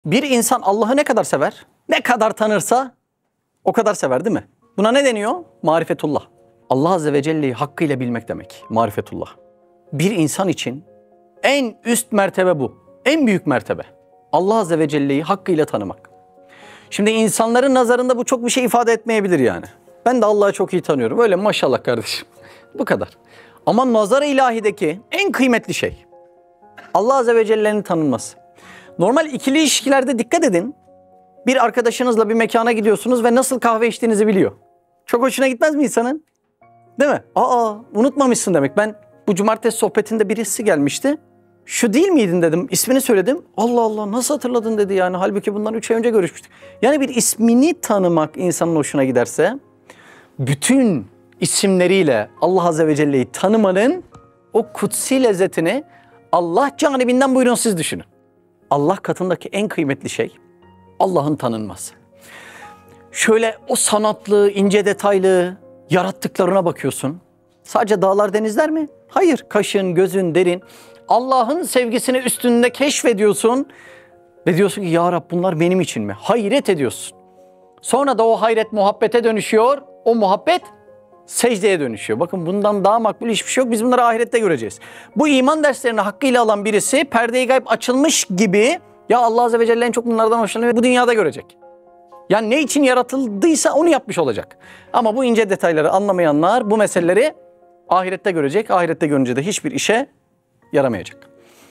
Bir insan Allah'ı ne kadar sever? Ne kadar tanırsa o kadar sever, değil mi? Buna ne deniyor? Marifetullah. Allah Azze ve Celle'yi hakkıyla bilmek demek. Marifetullah. Bir insan için en üst mertebe bu. En büyük mertebe. Allah Azze ve Celle'yi hakkıyla tanımak. Şimdi insanların nazarında bu çok bir şey ifade etmeyebilir yani. Ben de Allah'ı çok iyi tanıyorum. Öyle maşallah kardeşim. Bu kadar. Ama nazar-ı ilahideki en kıymetli şey Allah Azze ve Celle'nin tanınması. Normal ikili ilişkilerde dikkat edin. Bir arkadaşınızla bir mekana gidiyorsunuz ve nasıl kahve içtiğinizi biliyor. Çok hoşuna gitmez mi insanın? Değil mi? Unutmamışsın demek. Ben bu cumartesi sohbetinde birisi gelmişti. Şu değil miydin dedim. İsmini söyledim. Allah Allah nasıl hatırladın dedi yani. Halbuki bundan 3 ay önce görüşmüştük. Yani bir ismini tanımak insanın hoşuna giderse bütün isimleriyle Allah Azze ve Celle'yi tanımanın o kutsi lezzetini Allah canibinden buyurun siz düşünün. Allah katındaki en kıymetli şey Allah'ın tanınması. Şöyle o sanatlı, ince detaylı yarattıklarına bakıyorsun. Sadece dağlar, denizler mi? Hayır. Kaşın, gözün, derin. Allah'ın sevgisini üstünde keşfediyorsun. Ve diyorsun ki ya Rab bunlar benim için mi? Hayret ediyorsun. Sonra da o hayret muhabbete dönüşüyor. O muhabbet secdeye dönüşüyor. Bakın bundan daha makbul hiçbir şey yok. Biz bunları ahirette göreceğiz. Bu iman derslerini hakkıyla alan birisi perde-i gayb açılmış gibi ya Allah Azze ve Celle en çok bunlardan hoşlanıyor ve bu dünyada görecek. Yani ne için yaratıldıysa onu yapmış olacak. Ama bu ince detayları anlamayanlar bu meseleleri ahirette görecek. Ahirette görünce de hiçbir işe yaramayacak.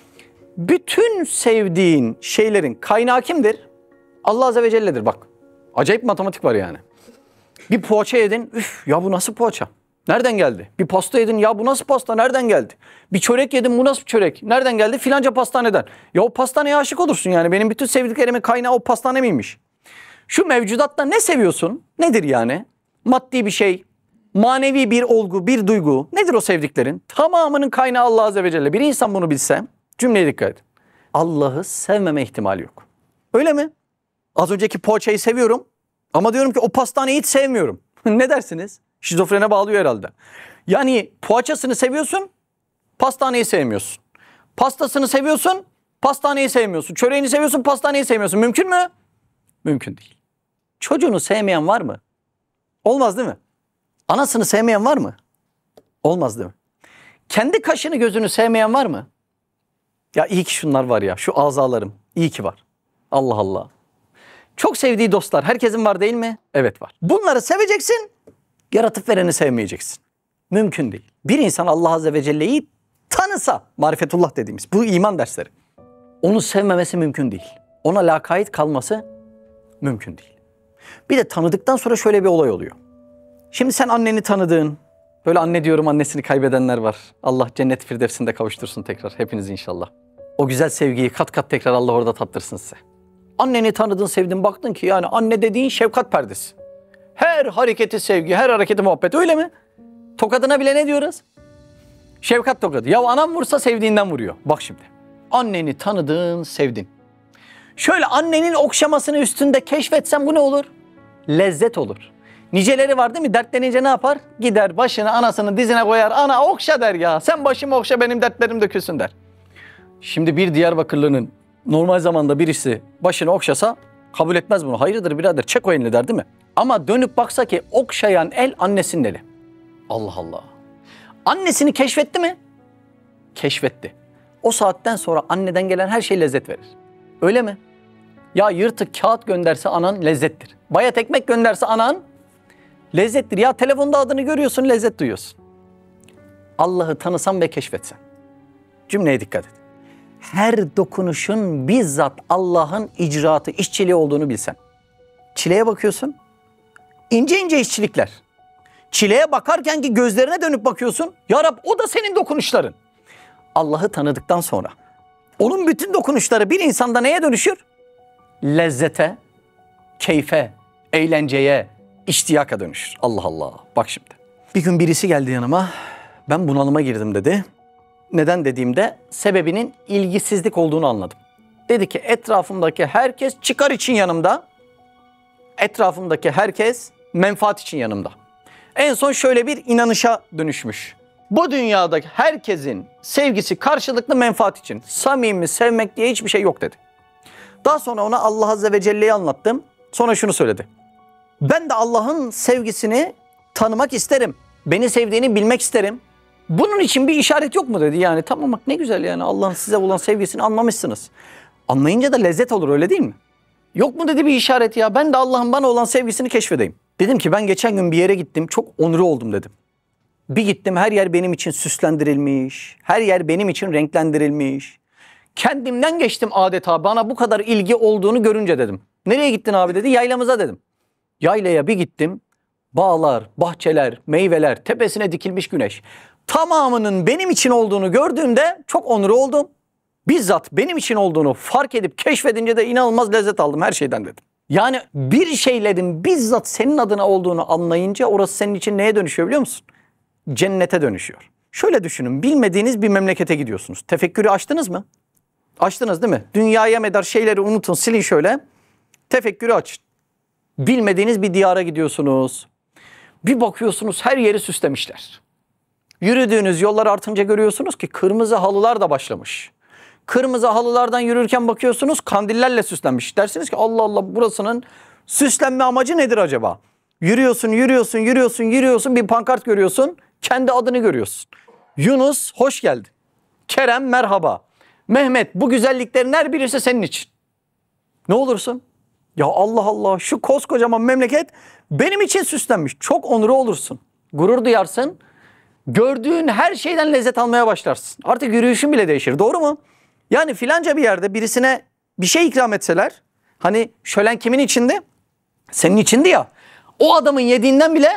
Bütün sevdiğin şeylerin kaynağı kimdir? Allah Azze ve Celle'dir bak. Acayip matematik var yani. Bir poğaça yedin, üf ya bu nasıl poğaça? Nereden geldi? Bir pasta yedin, ya bu nasıl pasta? Nereden geldi? Bir çörek yedin, bu nasıl çörek? Nereden geldi? Filanca pastaneden. Ya o pastaneye aşık olursun yani. Benim bütün sevdiklerimin kaynağı o pastane miymiş? Şu mevcudatta ne seviyorsun? Nedir yani? Maddi bir şey, manevi bir olgu, bir duygu. Nedir o sevdiklerin? Tamamının kaynağı Allah Azze ve Celle. Bir insan bunu bilse, cümleye dikkat edin. Allah'ı sevmeme ihtimali yok. Öyle mi? Az önceki poğaçayı seviyorum ama diyorum ki o pastaneyi hiç sevmiyorum. Ne dersiniz? Şizofrene bağlıyor herhalde. Yani poğaçasını seviyorsun, pastaneyi sevmiyorsun. Pastasını seviyorsun, pastaneyi sevmiyorsun. Çöreğini seviyorsun, pastaneyi sevmiyorsun. Mümkün mü? Mümkün değil. Çocuğunu sevmeyen var mı? Olmaz değil mi? Anasını sevmeyen var mı? Olmaz değil mi? Kendi kaşını gözünü sevmeyen var mı? Ya iyi ki şunlar var ya, şu azalarım. İyi ki var. Allah Allah. Çok sevdiği dostlar herkesin var değil mi? Evet var. Bunları seveceksin, yaratıp vereni sevmeyeceksin. Mümkün değil. Bir insan Allah Azze ve Celle'yi tanısa, marifetullah dediğimiz bu iman dersleri, onu sevmemesi mümkün değil. Ona lakayt kalması mümkün değil. Bir de tanıdıktan sonra şöyle bir olay oluyor. Şimdi sen anneni tanıdığın, böyle anne diyorum annesini kaybedenler var. Allah cennet firdevsinde kavuştursun tekrar hepiniz inşallah. O güzel sevgiyi kat kat tekrar Allah orada tattırsın size. Anneni tanıdın, sevdin, baktın ki yani anne dediğin şefkat perdesi. Her hareketi sevgi, her hareketi muhabbet, öyle mi? Tokadına bile ne diyoruz? Şefkat tokadı. Ya anam vursa sevdiğinden vuruyor. Bak şimdi. Anneni tanıdın, sevdin. Şöyle annenin okşamasını üstünde keşfetsen bu ne olur? Lezzet olur. Niceleri var değil mi? Dertlenince ne yapar? Gider başını anasının dizine koyar. Ana okşa der ya. Sen başımı okşa benim dertlerim dökülsün der. Şimdi bir Diyarbakırlı'nın normal zamanda birisi başını okşasa kabul etmez bunu. Hayırdır birader çek o elini der değil mi? Ama dönüp baksa ki okşayan el annesinin eli. Allah Allah. Annesini keşfetti mi? Keşfetti. O saatten sonra anneden gelen her şey lezzet verir. Öyle mi? Ya yırtık kağıt gönderse anan lezzettir. Bayat ekmek gönderse anan lezzettir. Ya telefonda adını görüyorsun, lezzet duyuyorsun. Allah'ı tanısan ve keşfetsen. Cümleye dikkat et. Her dokunuşun bizzat Allah'ın icraatı, işçiliği olduğunu bilsen. Çileğe bakıyorsun, ince ince işçilikler. Çileğe bakarken ki gözlerine dönüp bakıyorsun. Ya Rab o da senin dokunuşların. Allah'ı tanıdıktan sonra onun bütün dokunuşları bir insanda neye dönüşür? Lezzete, keyfe, eğlenceye, iştiyaka dönüşür. Allah Allah. Bak şimdi. Bir gün birisi geldi yanıma. Ben bunalıma girdim dedi. Neden dediğimde sebebinin ilgisizlik olduğunu anladım. Dedi ki etrafımdaki herkes çıkar için yanımda. Etrafımdaki herkes menfaat için yanımda. En son şöyle bir inanışa dönüşmüş. Bu dünyadaki herkesin sevgisi karşılıklı menfaat için. Samimi sevmek diye hiçbir şey yok dedi. Daha sonra ona Allah Azze ve Celle'yi anlattım. Sonra şunu söyledi. Ben de Allah'ın sevgisini tanımak isterim. Beni sevdiğini bilmek isterim. Bunun için bir işaret yok mu dedi. Yani tamam bak ne güzel yani Allah'ın size olan sevgisini anlamışsınız. Anlayınca da lezzet olur öyle değil mi? Yok mu dedi bir işaret ya, ben de Allah'ın bana olan sevgisini keşfedeyim. Dedim ki ben geçen gün bir yere gittim, çok onuru oldum dedim. Bir gittim, her yer benim için süslendirilmiş, her yer benim için renklendirilmiş. Kendimden geçtim adeta bana bu kadar ilgi olduğunu görünce dedim. Nereye gittin abi dedi, yaylamıza dedim. Yaylaya bir gittim, bağlar, bahçeler, meyveler, tepesine dikilmiş güneş. Tamamının benim için olduğunu gördüğümde çok onur oldum. Bizzat benim için olduğunu fark edip keşfedince de inanılmaz lezzet aldım her şeyden dedim. Yani bir şeylerin bizzat senin adına olduğunu anlayınca orası senin için neye dönüşüyor biliyor musun? Cennete dönüşüyor. Şöyle düşünün, bilmediğiniz bir memlekete gidiyorsunuz. Tefekkürü açtınız mı? Açtınız değil mi? Dünyaya medar şeyleri unutun, silin şöyle. Tefekkürü açın. Bilmediğiniz bir diyara gidiyorsunuz. Bir bakıyorsunuz her yeri süslemişler. Yürüdüğünüz yollar artınca görüyorsunuz ki kırmızı halılar da başlamış. Kırmızı halılardan yürürken bakıyorsunuz kandillerle süslenmiş. Dersiniz ki Allah Allah burasının süslenme amacı nedir acaba? Yürüyorsun bir pankart görüyorsun. Kendi adını görüyorsun. Yunus hoş geldin. Kerem merhaba. Mehmet bu güzelliklerin her birisi senin için. Ne olursun? Ya Allah Allah şu koskocaman memleket benim için süslenmiş. Çok onuru olursun. Gurur duyarsın. Gördüğün her şeyden lezzet almaya başlarsın. Artık yürüyüşün bile değişir. Doğru mu? Yani filanca bir yerde birisine bir şey ikram etseler, hani şölen kimin içindi? Senin içindi ya. O adamın yediğinden bile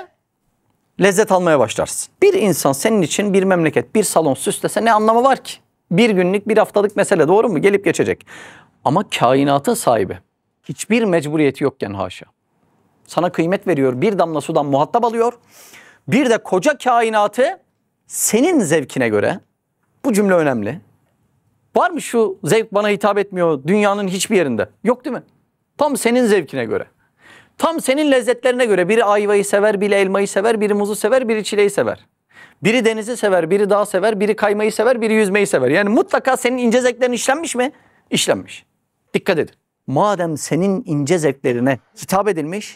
lezzet almaya başlarsın. Bir insan senin için bir memleket, bir salon süslese ne anlamı var ki? Bir günlük, bir haftalık mesele, doğru mu? Gelip geçecek. Ama kainatın sahibi hiçbir mecburiyeti yokken haşa. Sana kıymet veriyor, bir damla sudan muhatap alıyor. Bir de koca kainatı senin zevkine göre, bu cümle önemli. Var mı şu zevk bana hitap etmiyor dünyanın hiçbir yerinde? Yok değil mi? Tam senin zevkine göre. Tam senin lezzetlerine göre. Biri ayvayı sever, biri elmayı sever, biri muzu sever, biri çileği sever. Biri denizi sever, biri dağ sever, biri kaymayı sever, biri yüzmeyi sever. Yani mutlaka senin ince zevklerin işlenmiş mi? İşlenmiş. Dikkat edin. Madem senin ince zevklerine hitap edilmiş,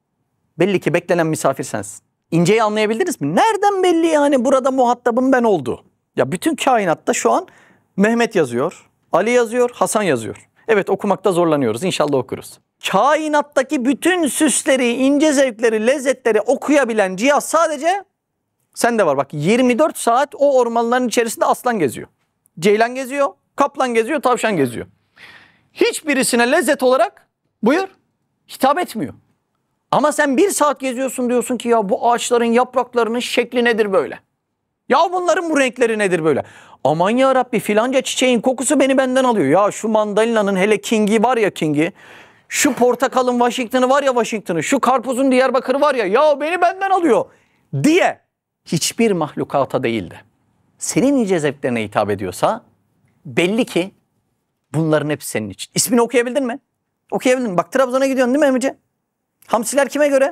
belli ki beklenen misafir sensin. İnceyi anlayabildiniz mi? Nereden belli yani burada muhatabım ben oldu? Ya bütün kainatta şu an Mehmet yazıyor, Ali yazıyor, Hasan yazıyor. Evet okumakta zorlanıyoruz. İnşallah okuruz. Kainattaki bütün süsleri, ince zevkleri, lezzetleri okuyabilen cihaz sadece sende var. Bak 24 saat o ormanların içerisinde aslan geziyor. Ceylan geziyor, kaplan geziyor, tavşan geziyor. Hiçbirisine lezzet olarak buyur hitap etmiyor. Ama sen bir saat geziyorsun diyorsun ki ya bu ağaçların yapraklarının şekli nedir böyle? Ya bunların bu renkleri nedir böyle? Aman ya Rabbi filanca çiçeğin kokusu beni benden alıyor. Ya şu mandalina'nın hele kingi var ya kingi. Şu portakalın Washington'ı var ya Washington'ı. Şu karpuzun Diyarbakır'ı var ya beni benden alıyor diye hiçbir mahlukata değildi. Senin ince zevklerine hitap ediyorsa belli ki bunların hepsi senin için. İsmini okuyabildin mi? Okuyabildin mi? Bak Trabzon'a gidiyorsun değil mi Emice? Hamsiler kime göre?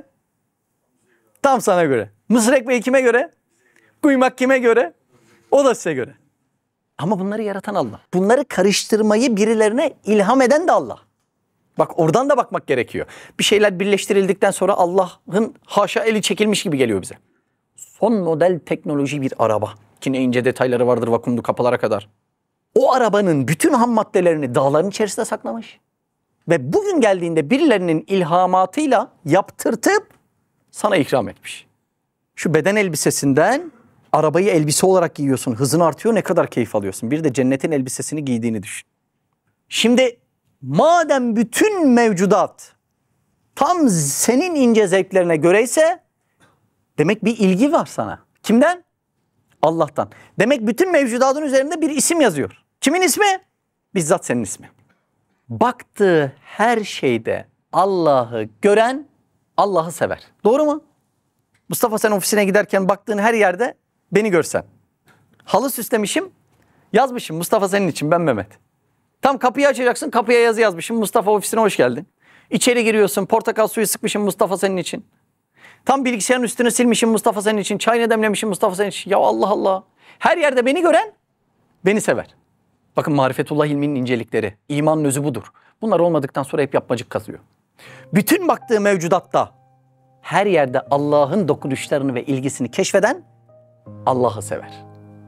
Tam sana göre. Mısır ekmeği kime göre? Kuymak kime göre? O da size göre. Ama bunları yaratan Allah. Bunları karıştırmayı birilerine ilham eden de Allah. Bak oradan da bakmak gerekiyor. Bir şeyler birleştirildikten sonra Allah'ın haşa eli çekilmiş gibi geliyor bize. Son model teknoloji bir araba. Ki ne ince detayları vardır vakumlu kapılara kadar. O arabanın bütün ham maddelerini dağların içerisinde saklamış. Ve bugün geldiğinde birilerinin ilhamatıyla yaptırtıp sana ikram etmiş. Şu beden elbisesinden arabayı elbise olarak giyiyorsun. Hızın artıyor, ne kadar keyif alıyorsun. Bir de cennetin elbisesini giydiğini düşün. Şimdi madem bütün mevcudat tam senin ince zevklerine göreyse demek bir ilgi var sana. Kimden? Allah'tan. Demek bütün mevcudatın üzerinde bir isim yazıyor. Kimin ismi? Bizzat senin ismi. Baktığı her şeyde Allah'ı gören Allah'ı sever. Doğru mu? Mustafa sen ofisine giderken baktığın her yerde beni görsen. Halı süslemişim, yazmışım Mustafa senin için ben Mehmet. Tam kapıyı açacaksın, kapıya yazı yazmışım Mustafa ofisine hoş geldin. İçeri giriyorsun, portakal suyu sıkmışım Mustafa senin için. Tam bilgisayarın üstünü silmişim Mustafa senin için. Çayını demlemişim Mustafa senin için. Ya Allah Allah. Her yerde beni gören beni sever. Bakın marifetullah ilminin incelikleri. İmanın özü budur. Bunlar olmadıktan sonra hep yapmacık kazıyor. Bütün baktığı mevcudatta her yerde Allah'ın dokunuşlarını ve ilgisini keşfeden Allah'ı sever.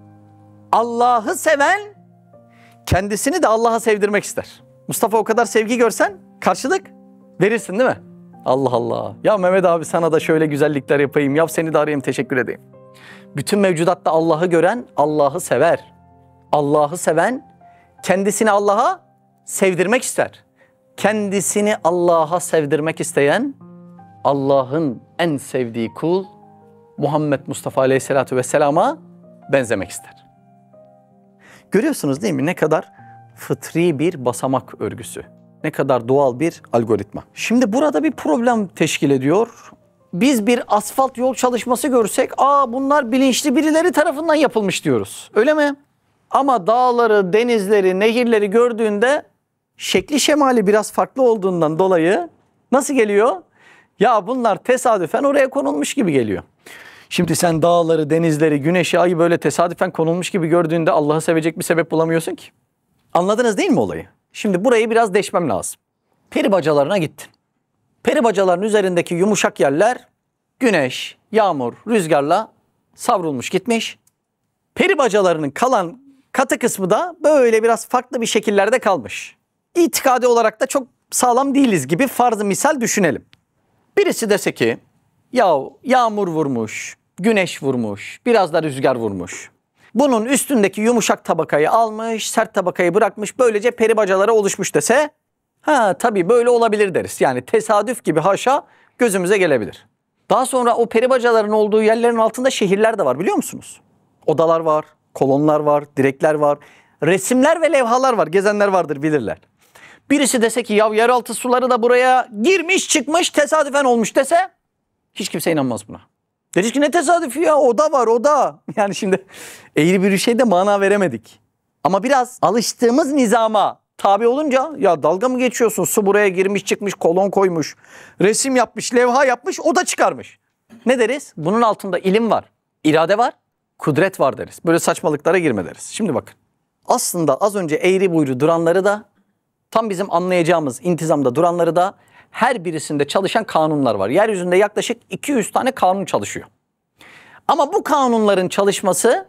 Allah'ı seven kendisini de Allah'a sevdirmek ister. Mustafa, o kadar sevgi görsen karşılık verirsin değil mi? Allah Allah. Ya Mehmet abi, sana da şöyle güzellikler yapayım. Ya seni de arayayım, teşekkür edeyim. Bütün mevcudatta Allah'ı gören Allah'ı sever. Allah'ı seven kendisini Allah'a sevdirmek ister. Kendisini Allah'a sevdirmek isteyen Allah'ın en sevdiği kul Muhammed Mustafa Aleyhisselatü Vesselam'a benzemek ister. Görüyorsunuz değil mi? Ne kadar fıtri bir basamak örgüsü. Ne kadar doğal bir algoritma. Şimdi burada bir problem teşkil ediyor. Biz bir asfalt yol çalışması görsek, bunlar bilinçli birileri tarafından yapılmış diyoruz. Öyle mi? Ama dağları, denizleri, nehirleri gördüğünde şekli şemali biraz farklı olduğundan dolayı nasıl geliyor? Ya bunlar tesadüfen oraya konulmuş gibi geliyor. Şimdi sen dağları, denizleri, güneşi, ayı böyle tesadüfen konulmuş gibi gördüğünde Allah'ı sevecek bir sebep bulamıyorsun ki. Anladınız değil mi olayı? Şimdi burayı biraz deşmem lazım. Peri bacalarına gittin. Peri bacaların üzerindeki yumuşak yerler güneş, yağmur, rüzgarla savrulmuş gitmiş. Peri bacalarının kalan katı kısmı da böyle biraz farklı bir şekillerde kalmış. İtikadi olarak da çok sağlam değiliz gibi farz-ı misal düşünelim. Birisi dese ki ya yağmur vurmuş, güneş vurmuş, biraz da rüzgar vurmuş. Bunun üstündeki yumuşak tabakayı almış, sert tabakayı bırakmış, böylece peri bacaları oluşmuş dese, tabii böyle olabilir deriz. Yani tesadüf gibi haşa gözümüze gelebilir. Daha sonra o peri bacaların olduğu yerlerin altında şehirler de var, biliyor musunuz? Odalar var, kolonlar var, direkler var, resimler ve levhalar var. Gezenler vardır, bilirler. Birisi dese ki ya yeraltı suları da buraya girmiş çıkmış tesadüfen olmuş dese, hiç kimse inanmaz buna. Deriz ki ne tesadüfü ya, oda var oda. Yani şimdi eğri bir şeyde mana veremedik. Ama biraz alıştığımız nizama tabi olunca, ya dalga mı geçiyorsun, su buraya girmiş çıkmış, kolon koymuş, resim yapmış, levha yapmış, oda çıkarmış. Ne deriz? Bunun altında ilim var, irade var, kudret var deriz. Böyle saçmalıklara girme deriz. Şimdi bakın, aslında az önce eğri buyru duranları da, tam bizim anlayacağımız intizamda duranları da, her birisinde çalışan kanunlar var. Yeryüzünde yaklaşık 200 tane kanun çalışıyor. Ama bu kanunların çalışması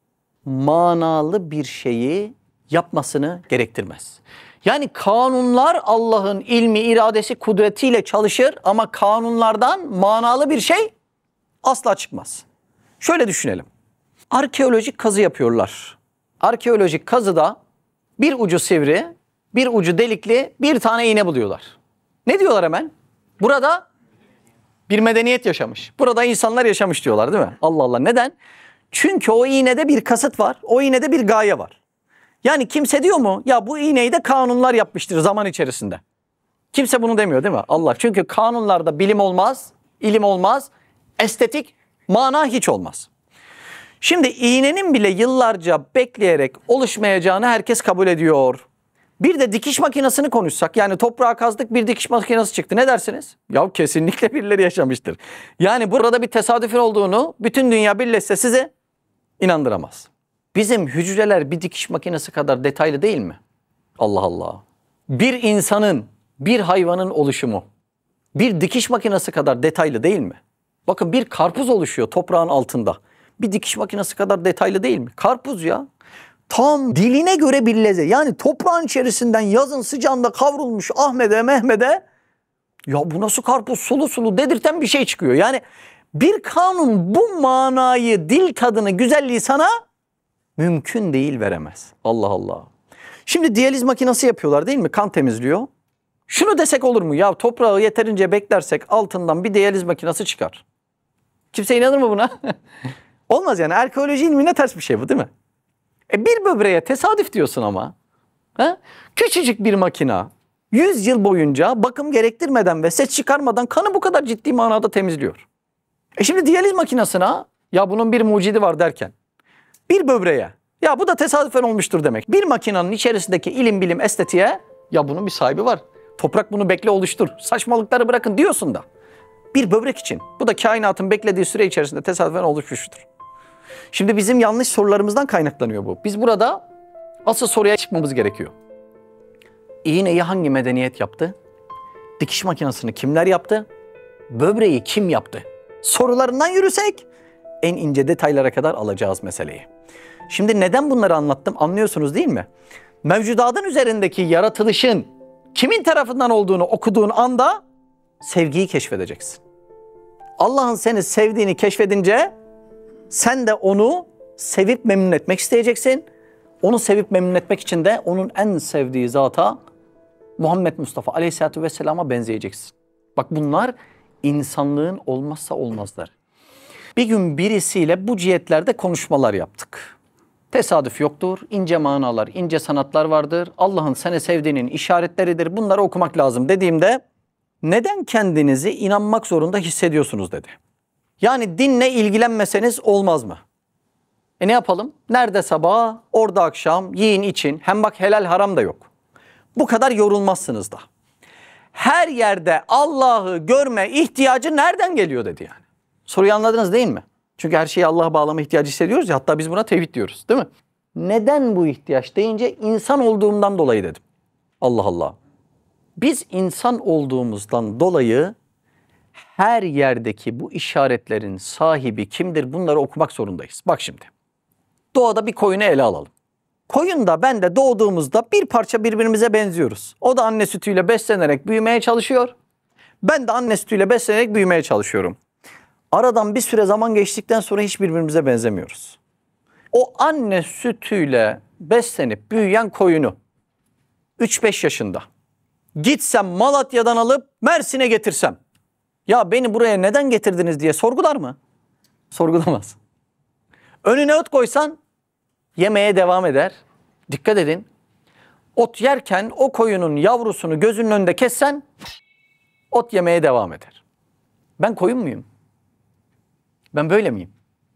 manalı bir şeyi yapmasını gerektirmez. Yani kanunlar Allah'ın ilmi, iradesi, kudretiyle çalışır ama kanunlardan manalı bir şey asla çıkmaz. Şöyle düşünelim. Arkeolojik kazı yapıyorlar. Arkeolojik kazıda bir ucu sivri, bir ucu delikli bir tane iğne buluyorlar. Ne diyorlar hemen? Burada bir medeniyet yaşamış. Burada insanlar yaşamış diyorlar değil mi? Allah Allah, neden? Çünkü o iğnede bir kasıt var. O iğnede bir gaye var. Yani kimse diyor mu? Ya bu iğneyi de kanunlar yapmıştır zaman içerisinde. Kimse bunu demiyor değil mi? Allah. Çünkü kanunlarda bilim olmaz, ilim olmaz, estetik, mana hiç olmaz. Şimdi iğnenin bile yıllarca bekleyerek oluşmayacağını herkes kabul ediyor. Bir de dikiş makinesini konuşsak, yani toprağa kazdık bir dikiş makinesi çıktı, ne dersiniz? Ya kesinlikle birileri yaşamıştır. Yani burada bir tesadüfün olduğunu bütün dünya birleşse size inandıramaz. Bizim hücreler bir dikiş makinesi kadar detaylı değil mi? Allah Allah. Bir insanın, bir hayvanın oluşumu bir dikiş makinesi kadar detaylı değil mi? Bakın, bir karpuz oluşuyor toprağın altında. Bir dikiş makinesi kadar detaylı değil mi? Karpuz ya. Tam diline göre bir lezzet. Yani toprağın içerisinden yazın sıcağında kavrulmuş Ahmet'e Mehmet'e, ya bu nasıl karpuz, sulu sulu dedirten bir şey çıkıyor. Yani bir kanun bu manayı, dil tadını, güzelliği sana mümkün değil veremez. Allah Allah. Şimdi diyaliz makinesi yapıyorlar değil mi? Kan temizliyor. Şunu desek olur mu? Ya toprağı yeterince beklersek altından bir diyaliz makinesi çıkar. Kimse inanır mı buna? Olmaz yani. Arkeoloji ilmine ters bir şey bu değil mi? Bir böbreğe tesadüf diyorsun ama. Küçücük bir makina 100 yıl boyunca bakım gerektirmeden ve ses çıkarmadan kanı bu kadar ciddi manada temizliyor. Şimdi diyaliz makinesine ya bunun bir mucidi var derken, bir böbreğe ya bu da tesadüfen olmuştur demek. Bir makinenin içerisindeki ilim, bilim, estetiğe ya bunun bir sahibi var. Toprak bunu bekle oluştur. Saçmalıkları bırakın diyorsun da. Bir böbrek için bu da kainatın beklediği süre içerisinde tesadüfen oluşmuştur. Şimdi bizim yanlış sorularımızdan kaynaklanıyor bu. Biz burada asıl soruya çıkmamız gerekiyor. İğneyi hangi medeniyet yaptı? Dikiş makinesini kimler yaptı? Böbreği kim yaptı? Sorularından yürüsek en ince detaylara kadar alacağız meseleyi. Şimdi neden bunları anlattım anlıyorsunuz değil mi? Mevcudatın üzerindeki yaratılışın kimin tarafından olduğunu okuduğun anda sevgiyi keşfedeceksin. Allah'ın seni sevdiğini keşfedince sen de onu sevip memnun etmek isteyeceksin. Onu sevip memnun etmek için de onun en sevdiği zata Muhammed Mustafa Aleyhisselatü Vesselam'a benzeyeceksin. Bak bunlar insanlığın olmazsa olmazları. Bir gün birisiyle bu cihetlerde konuşmalar yaptık. Tesadüf yoktur, ince manalar, ince sanatlar vardır. Allah'ın seni sevdiğinin işaretleridir. Bunları okumak lazım dediğimde neden kendinizi inanmak zorunda hissediyorsunuz dedi. Yani dinle ilgilenmeseniz olmaz mı? Ne yapalım? Nerede sabah, orada akşam, yiyin için. Hem bak helal haram da yok. Bu kadar yorulmazsınız da. Her yerde Allah'ı görme ihtiyacı nereden geliyor dedi yani. Soruyu anladınız değil mi? Çünkü her şeyi Allah'a bağlama ihtiyacı hissediyoruz ya, hatta biz buna tevhid diyoruz değil mi? Neden bu ihtiyaç deyince insan olduğumdan dolayı dedim. Allah Allah. Biz insan olduğumuzdan dolayı her yerdeki bu işaretlerin sahibi kimdir bunları okumak zorundayız. Bak şimdi doğada bir koyunu ele alalım. Koyun da ben de doğduğumuzda bir parça birbirimize benziyoruz. O da anne sütüyle beslenerek büyümeye çalışıyor. Ben de anne sütüyle beslenerek büyümeye çalışıyorum. Aradan bir süre zaman geçtikten sonra hiç birbirimize benzemiyoruz. O anne sütüyle beslenip büyüyen koyunu 3-5 yaşında gitsem Malatya'dan alıp Mersin'e getirsem, ya beni buraya neden getirdiniz diye sorgular mı? Sorgulamaz. Önüne ot koysan yemeye devam eder. Dikkat edin. Ot yerken o koyunun yavrusunu gözünün önünde kessen ot yemeye devam eder. Ben koyun muyum? Ben böyle miyim?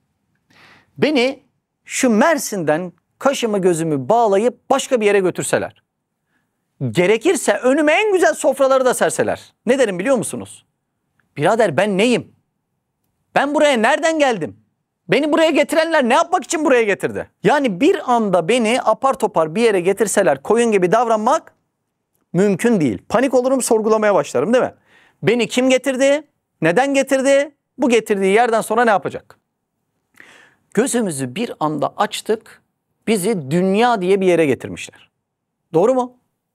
Beni şu Mersin'den kaşımı gözümü bağlayıp başka bir yere götürseler, gerekirse önüme en güzel sofraları da serseler, ne derim biliyor musunuz? Birader ben neyim? Ben buraya nereden geldim? Beni buraya getirenler ne yapmak için buraya getirdi? Yani bir anda beni apar topar bir yere getirseler koyun gibi davranmak mümkün değil. Panik olurum, sorgulamaya başlarım değil mi? Beni kim getirdi? Neden getirdi? Bu getirdiği yerden sonra ne yapacak? Gözümüzü bir anda açtık, bizi dünya diye bir yere getirmişler. Doğru mu?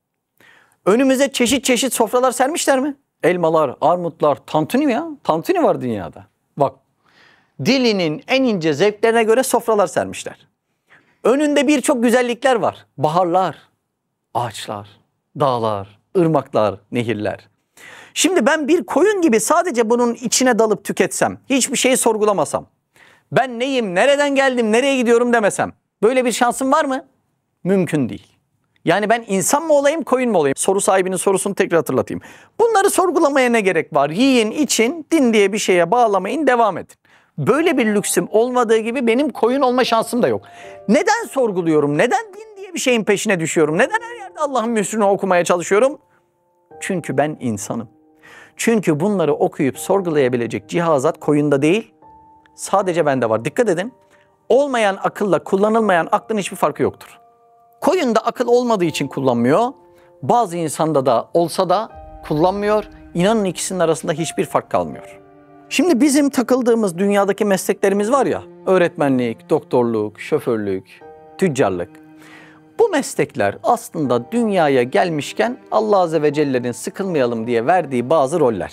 Önümüze çeşit çeşit sofralar sermişler mi? Elmalar, armutlar, tantuni mi ya? Tantuni var dünyada. Bak, dilinin en ince zevklerine göre sofralar sermişler. Önünde birçok güzellikler var. Baharlar, ağaçlar, dağlar, ırmaklar, nehirler. Şimdi ben bir koyun gibi sadece bunun içine dalıp tüketsem, hiçbir şeyi sorgulamasam, ben neyim, nereden geldim, nereye gidiyorum demesem, böyle bir şansım var mı? Mümkün değil. Yani ben insan mı olayım, koyun mu olayım? Soru sahibinin sorusunu tekrar hatırlatayım. Bunları sorgulamaya ne gerek var? Yiyin, için, din diye bir şeye bağlamayın, devam edin. Böyle bir lüksüm olmadığı gibi benim koyun olma şansım da yok. Neden sorguluyorum? Neden din diye bir şeyin peşine düşüyorum? Neden her yerde Allah'ın mührünü okumaya çalışıyorum? Çünkü ben insanım. Çünkü bunları okuyup sorgulayabilecek cihazat koyunda değil, sadece bende var. Dikkat edin. Olmayan akılla kullanılmayan aklın hiçbir farkı yoktur. Koyunda akıl olmadığı için kullanmıyor. Bazı insanda da olsa da kullanmıyor. İnanın ikisinin arasında hiçbir fark kalmıyor. Şimdi bizim takıldığımız dünyadaki mesleklerimiz var ya, öğretmenlik, doktorluk, şoförlük, tüccarlık. Bu meslekler aslında dünyaya gelmişken Allah Azze ve Celle'nin sıkılmayalım diye verdiği bazı roller.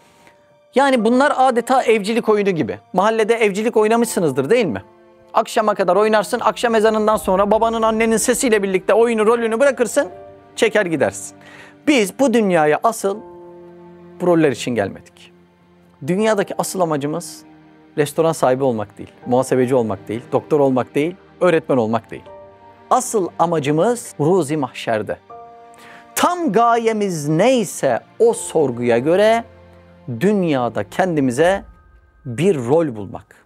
Yani bunlar adeta evcilik oyunu gibi. Mahallede evcilik oynamışsınızdır değil mi? Akşama kadar oynarsın, akşam ezanından sonra babanın annenin sesiyle birlikte oyunu rolünü bırakırsın, çeker gidersin. Biz bu dünyaya asıl bu roller için gelmedik. Dünyadaki asıl amacımız restoran sahibi olmak değil, muhasebeci olmak değil, doktor olmak değil, öğretmen olmak değil. Asıl amacımız ruzi mahşerde. Tam gayemiz neyse o sorguya göre dünyada kendimize bir rol bulmak.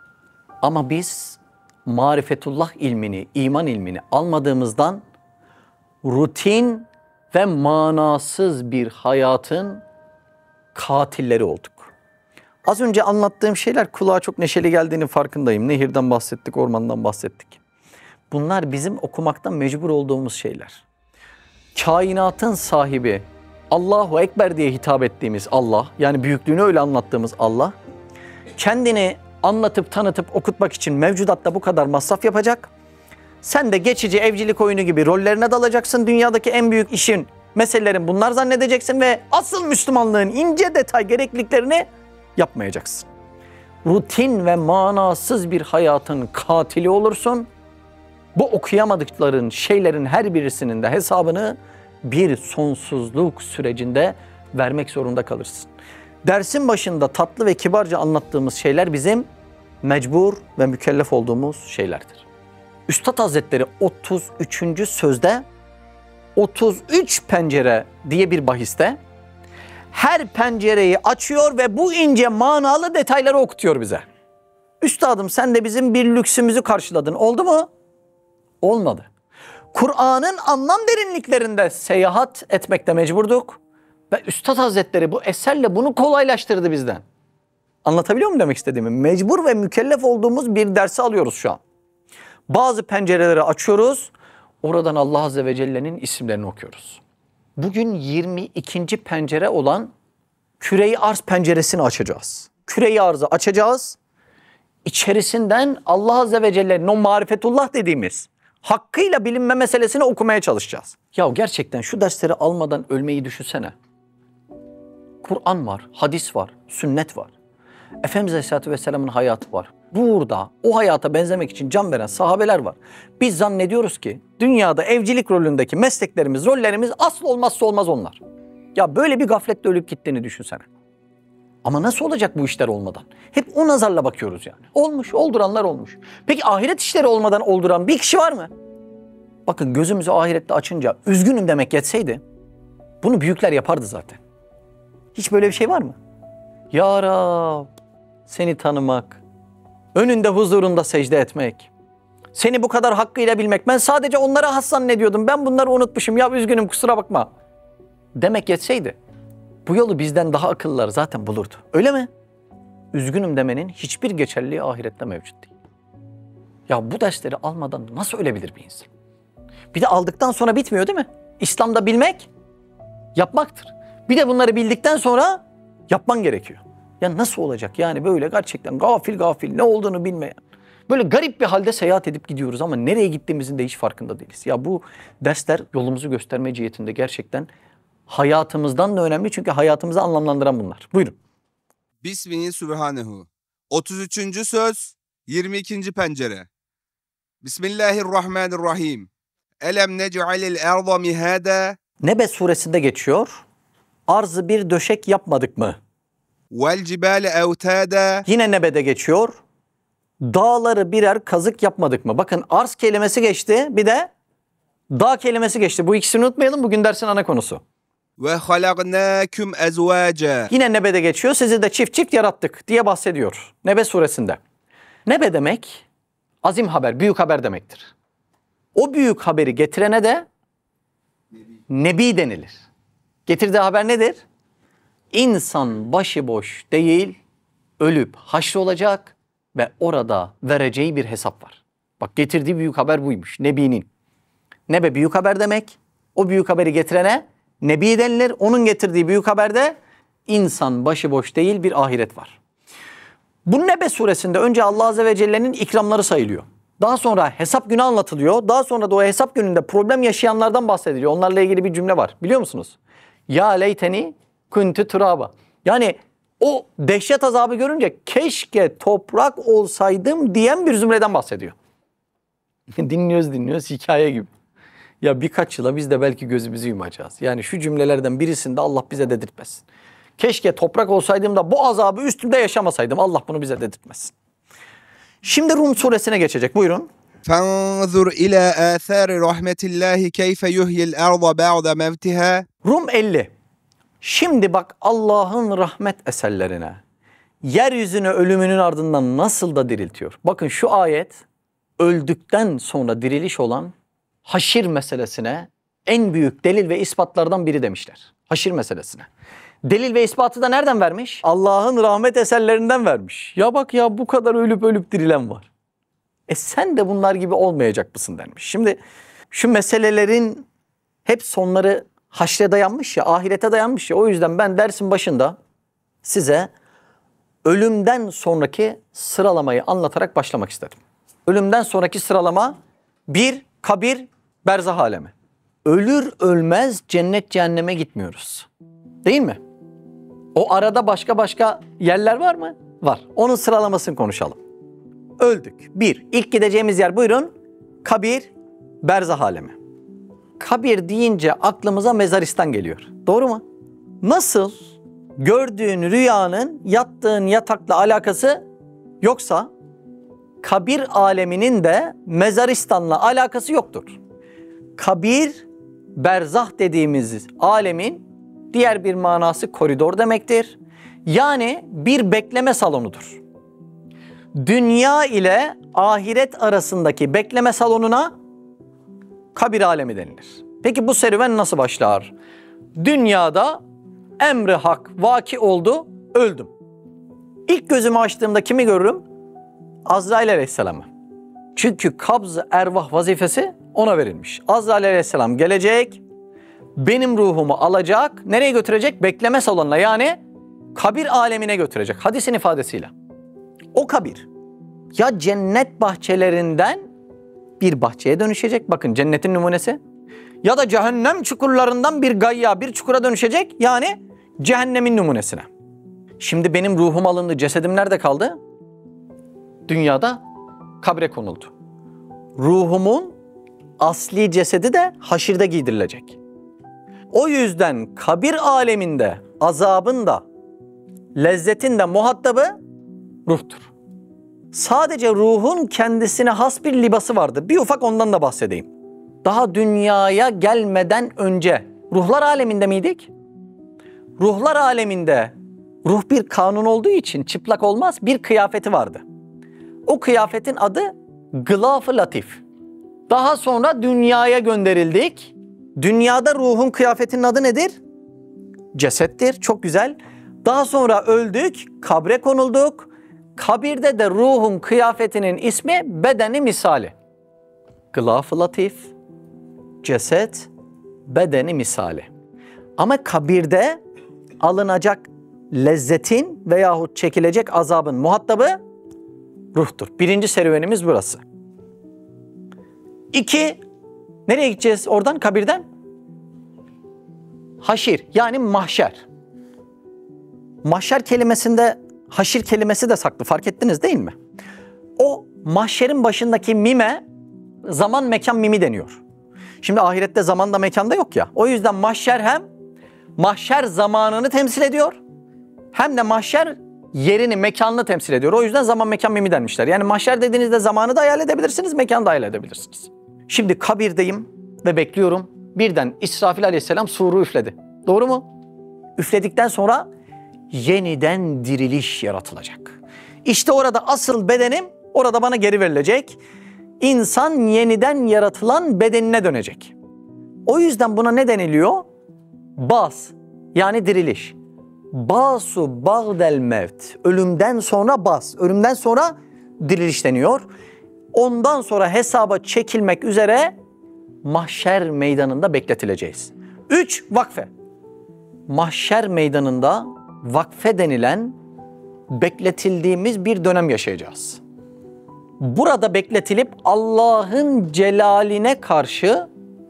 Ama biz marifetullah ilmini, iman ilmini almadığımızdan rutin ve manasız bir hayatın katilleri olduk. Az önce anlattığım şeyler kulağa çok neşeli geldiğinin farkındayım. Nehirden bahsettik, ormandan bahsettik. Bunlar bizim okumaktan mecbur olduğumuz şeyler. kainatın sahibi, Allahu Ekber diye hitap ettiğimiz Allah, yani büyüklüğünü öyle anlattığımız Allah, kendini anlatıp tanıtıp okutmak için mevcudatta bu kadar masraf yapacak. Sen de geçici evcilik oyunu gibi rollerine dalacaksın. Dünyadaki en büyük işin, meselelerin bunlar zannedeceksin ve asıl Müslümanlığın ince detay gerekliliklerini yapmayacaksın. Rutin ve manasız bir hayatın katili olursun. Bu okuyamadıkların şeylerin her birisinin de hesabını bir sonsuzluk sürecinde vermek zorunda kalırsın. Dersin başında tatlı ve kibarca anlattığımız şeyler bizim mecbur ve mükellef olduğumuz şeylerdir. Üstad Hazretleri 33. sözde 33 pencere diye bir bahiste her pencereyi açıyor ve bu ince manalı detayları okutuyor bize. Üstadım sen de bizim bir lüksümüzü karşıladın. Oldu mu? Olmadı. Kur'an'ın anlam derinliklerinde seyahat etmekte mecburduk. Ve Üstad Hazretleri bu eserle bunu kolaylaştırdı bizden. Anlatabiliyor muyum demek istediğimi? Mecbur ve mükellef olduğumuz bir dersi alıyoruz şu an. Bazı pencereleri açıyoruz. Oradan Allah Azze ve Celle'nin isimlerini okuyoruz. Bugün 22. pencere olan küre-i arz penceresini açacağız. Küre-i arzı açacağız. İçerisinden Allah Azze ve Celle'nin o marifetullah dediğimiz hakkıyla bilinme meselesini okumaya çalışacağız. Ya gerçekten şu dersleri almadan ölmeyi düşünsene. Kur'an var, hadis var, sünnet var. Efendimiz Aleyhisselatü Vesselam'ın hayatı var. Burada o hayata benzemek için can veren sahabeler var. Biz zannediyoruz ki dünyada evcilik rolündeki mesleklerimiz, rollerimiz asıl olmazsa olmaz onlar. Ya böyle bir gafletle ölüp gittiğini düşünsene. Ama nasıl olacak bu işler olmadan? Hep o nazarla bakıyoruz yani. Olmuş, olduranlar olmuş. Peki ahiret işleri olmadan olduran bir kişi var mı? Bakın gözümüzü ahirette açınca üzgünüm demek yetseydi bunu büyükler yapardı zaten. Hiç böyle bir şey var mı? Ya Rab, seni tanımak, önünde huzurunda secde etmek, seni bu kadar hakkıyla bilmek, ben sadece onlara has zannediyordum, ben bunları unutmuşum, ya üzgünüm kusura bakma demek yetseydi bu yolu bizden daha akıllılar zaten bulurdu. Öyle mi? Üzgünüm demenin hiçbir geçerliliği ahirette mevcut değil. Ya bu dersleri almadan nasıl ölebilir bir insan? Bir de aldıktan sonra bitmiyor değil mi? İslam'da bilmek yapmaktır. Bir de bunları bildikten sonra yapman gerekiyor. Ya nasıl olacak yani böyle gerçekten gafil ne olduğunu bilmeyen. Böyle garip bir halde seyahat edip gidiyoruz ama nereye gittiğimizin de hiç farkında değiliz. Ya bu dersler yolumuzu gösterme cihetinde gerçekten hayatımızdan da önemli çünkü hayatımızı anlamlandıran bunlar. Buyurun. Bismihi Sübhanehu. 33. söz 22. pencere. Bismillahirrahmanirrahim. Elem nec'alil erza mihada Nebe suresinde geçiyor. Arzı bir döşek yapmadık mı? vel cibale evtada. Yine Nebe'de geçiyor. Dağları birer kazık yapmadık mı? Bakın arz kelimesi geçti, bir de dağ kelimesi geçti. Bu ikisini unutmayalım, bugün dersin ana konusu. Ve halaknâküm ezvâca. Yine Nebe'de geçiyor, sizi de çift çift yarattık diye bahsediyor. Nebe suresinde. Nebe demek azim haber, büyük haber demektir. O büyük haberi getirene de Nebi denilir. Getirdiği haber nedir? İnsan başıboş değil, ölüp haşrolacak ve orada vereceği bir hesap var. Bak getirdiği büyük haber buymuş, Nebi'nin. Nebe büyük haber demek. O büyük haberi getirene Nebi denilir. Onun getirdiği büyük haberde insan başıboş değil, bir ahiret var. Bu Nebe suresinde önce Allah Azze ve Celle'nin ikramları sayılıyor. Daha sonra hesap günü anlatılıyor. Daha sonra da o hesap gününde problem yaşayanlardan bahsediliyor. Onlarla ilgili bir cümle var. Biliyor musunuz? Ya leyteni kuntu turaba. Yani o dehşet azabı görünce keşke toprak olsaydım diyen bir zümreden bahsediyor. dinliyoruz hikaye gibi. Ya birkaç yıla biz de belki gözümüzü yumacağız. Yani şu cümlelerden birisini de Allah bize dedirtmesin. Keşke toprak olsaydım da bu azabı üstümde yaşamasaydım. Allah bunu bize dedirtmesin. Şimdi Rum suresine geçecek. Buyurun. Fenzur ila athari rahmetillahi keyfe yuhyil erza ba'da mevtiha. Rum 50. Şimdi bak Allah'ın rahmet eserlerine. Yeryüzünü ölümünün ardından nasıl da diriltiyor. Bakın şu ayet öldükten sonra diriliş olan haşir meselesine en büyük delil ve ispatlardan biri demişler. Haşir meselesine. Delil ve ispatı da nereden vermiş? Allah'ın rahmet eserlerinden vermiş. Ya bak ya bu kadar ölüp dirilen var. Sen de bunlar gibi olmayacak mısın denmiş. Şimdi şu meselelerin hep sonları haşre dayanmış ya, ahirete dayanmış ya. O yüzden ben dersin başında size ölümden sonraki sıralamayı anlatarak başlamak istedim. Ölümden sonraki sıralama: 1. Kabir, berzah alemi. Ölür ölmez cennet cehenneme gitmiyoruz. Değil mi? O arada başka yerler var mı? Var. Onun sıralamasını konuşalım. Öldük. 1. İlk gideceğimiz yer buyurun. Kabir, berzah alemi. Kabir deyince aklımıza mezaristan geliyor. Doğru mu? Nasıl gördüğün rüyanın yattığın yatakla alakası yoksa kabir aleminin de mezaristanla alakası yoktur. Kabir, berzah dediğimiz alemin diğer bir manası koridor demektir. Yani bir bekleme salonudur. Dünya ile ahiret arasındaki bekleme salonuna kabir alemi denilir. Peki bu serüven nasıl başlar? Dünyada emri hak vaki oldu, öldüm. İlk gözümü açtığımda kimi görürüm? Azrail aleyhisselamı. Çünkü kabz-ı ervah vazifesi ona verilmiş. Azrail aleyhisselam gelecek, benim ruhumu alacak, nereye götürecek? Bekleme salonuna, yani kabir alemine götürecek. Hadisin ifadesiyle. O kabir ya cennet bahçelerinden bir bahçeye dönüşecek, bakın cennetin numunesi, ya da cehennem çukurlarından bir gayya, bir çukura dönüşecek, yani cehennemin numunesine. Şimdi benim ruhum alındı, cesedim nerede kaldı? Dünyada kabre konuldu. Ruhumun asli cesedi de haşirde giydirilecek. O yüzden kabir aleminde azabın da lezzetin de muhatabı ruhtur. Sadece ruhun kendisine has bir libası vardır. Bir ufak ondan da bahsedeyim. Daha dünyaya gelmeden önce ruhlar aleminde miydik? Ruhlar aleminde ruh bir kanun olduğu için çıplak olmaz, bir kıyafeti vardı. O kıyafetin adı gılaf-ı latif. Daha sonra dünyaya gönderildik. Dünyada ruhun kıyafetinin adı nedir? Cesettir. Çok güzel. Daha sonra öldük, kabre konulduk. Kabirde de ruhun kıyafetinin ismi bedeni misali. Gılaf-ı latif, ceset, bedeni misali. Ama kabirde alınacak lezzetin veyahut çekilecek azabın muhatabı ruhtur. Birinci serüvenimiz burası. 2. Nereye gideceğiz oradan, kabirden? Haşir, yani mahşer. Mahşer kelimesinde haşir kelimesi de saklı, fark ettiniz değil mi? O mahşerin başındaki mime zaman mekan mimi deniyor. Şimdi ahirette zaman da mekan da yok ya. O yüzden mahşer hem mahşer zamanını temsil ediyor, hem de mahşer yerini, mekanını temsil ediyor. O yüzden zaman mekan mimi denmişler. Yani mahşer dediğinizde zamanı da hayal edebilirsiniz, mekanı da hayal edebilirsiniz. Şimdi kabirdeyim ve bekliyorum. Birden İsrafil aleyhisselam suru üfledi. Doğru mu? Üfledikten sonra yeniden diriliş yaratılacak. İşte orada asıl bedenim orada bana geri verilecek. İnsan yeniden yaratılan bedenine dönecek. O yüzden buna ne deniliyor? Bas, yani diriliş. Basu ba'del mevt. Ölümden sonra bas. Ölümden sonra diriliş deniyor. Ondan sonra hesaba çekilmek üzere mahşer meydanında bekletileceğiz. 3. Vakfe. Mahşer meydanında vakfe denilen bekletildiğimiz bir dönem yaşayacağız. Burada bekletilip Allah'ın celaline karşı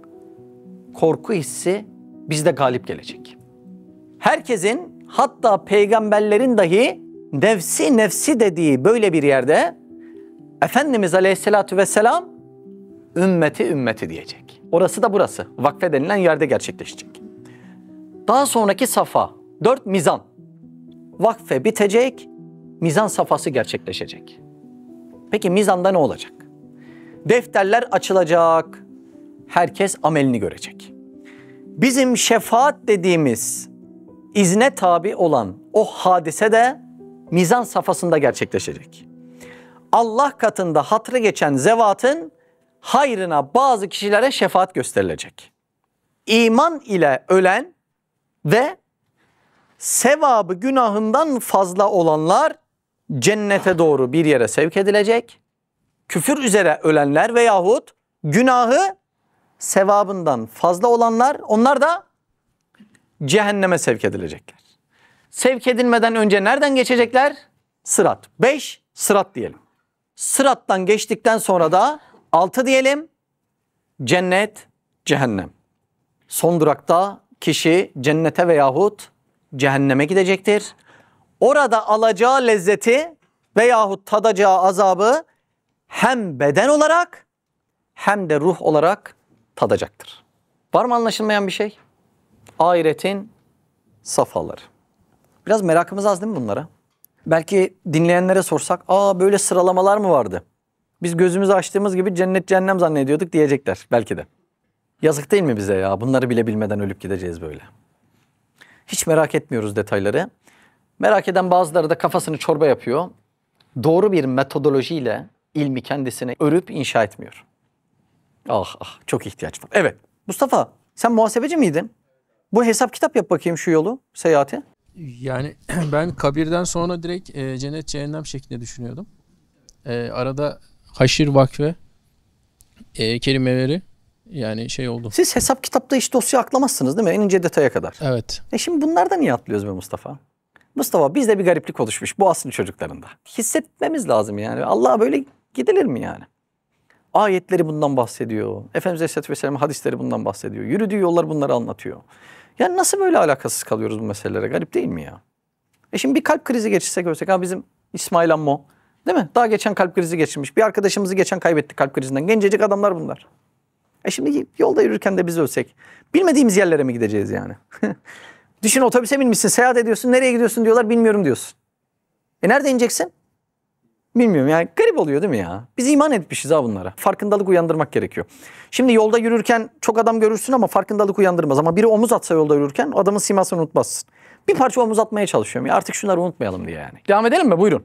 korku hissi bizde galip gelecek. Herkesin, hatta peygamberlerin dahi nefsi nefsi dediği böyle bir yerde Efendimiz Aleyhisselatü Vesselam ümmeti ümmeti diyecek. Orası da burası. Vakfe denilen yerde gerçekleşecek. Daha sonraki safa 4 mizan. Vakfe bitecek, mizan safhası gerçekleşecek. Peki mizanda ne olacak? Defterler açılacak, herkes amelini görecek. Bizim şefaat dediğimiz izne tabi olan o hadise de mizan safhasında gerçekleşecek. Allah katında hatırı geçen zevatın hayrına bazı kişilere şefaat gösterilecek. İman ile ölen ve sevabı günahından fazla olanlar cennete doğru bir yere sevk edilecek. Küfür üzere ölenler veyahut günahı sevabından fazla olanlar, onlar da cehenneme sevk edilecekler. Sevk edilmeden önce nereden geçecekler? Sırat. 5, sırat diyelim. Sırattan geçtikten sonra da 6 diyelim. Cennet, cehennem. Son durakta kişi cennete veyahut cehenneme gidecektir. Orada alacağı lezzeti veyahut tadacağı azabı hem beden olarak hem de ruh olarak tadacaktır. Var mı anlaşılmayan bir şey? Ahiretin safhaları. Biraz merakımız az değil mi bunlara? Belki dinleyenlere sorsak, böyle sıralamalar mı vardı? Biz gözümüzü açtığımız gibi cennet cehennem zannediyorduk diyecekler belki de. Yazık değil mi bize ya? Bunları bile bilmeden ölüp gideceğiz böyle. Hiç merak etmiyoruz detayları. Merak eden bazıları da kafasını çorba yapıyor. Doğru bir metodolojiyle ilmi kendisine örüp inşa etmiyor. Çok ihtiyaç var. Evet. Mustafa, sen muhasebeci miydin? Bu hesap kitap yap bakayım şu yolu, seyahati. Yani ben kabirden sonra direkt cennet cehennem şeklinde düşünüyordum. Arada haşir vakfe kelimeleri yani şey oldu. Siz hesap kitapta hiç dosya aklamazsınız değil mi? En ince detaya kadar. Evet. Şimdi bunlardan niye atlıyoruz be Mustafa? Mustafa, bizde bir gariplik oluşmuş bu aslın çocuklarında. Hissetmemiz lazım yani. Allah'a böyle gidilir mi yani? Ayetleri bundan bahsediyor. Efendimiz Aleyhisselatü Vesselam hadisleri bundan bahsediyor. Yürüdüğü yollar bunları anlatıyor. Yani nasıl böyle alakasız kalıyoruz bu meselelere? Garip değil mi ya? Şimdi bir kalp krizi geçirse görsek, bizim İsmail Ammo değil mi? Daha geçen kalp krizi geçirmiş. Bir arkadaşımızı geçen kaybettik kalp krizinden. Gencecik adamlar bunlar. Şimdi yolda yürürken de biz ölsek bilmediğimiz yerlere mi gideceğiz yani? Düşün, otobüse binmişsin, seyahat ediyorsun, nereye gidiyorsun diyorlar, bilmiyorum diyorsun. Nerede ineceksin? Bilmiyorum yani, garip oluyor değil mi ya? Biz iman etmişiz bunlara. Farkındalık uyandırmak gerekiyor. Şimdi yolda yürürken çok adam görürsün ama farkındalık uyandırmaz. Ama biri omuz atsa yolda yürürken adamın simasını unutmazsın. Bir parça omuz atmaya çalışıyorum ya, artık şunları unutmayalım diye yani. Devam edelim mi? Buyurun.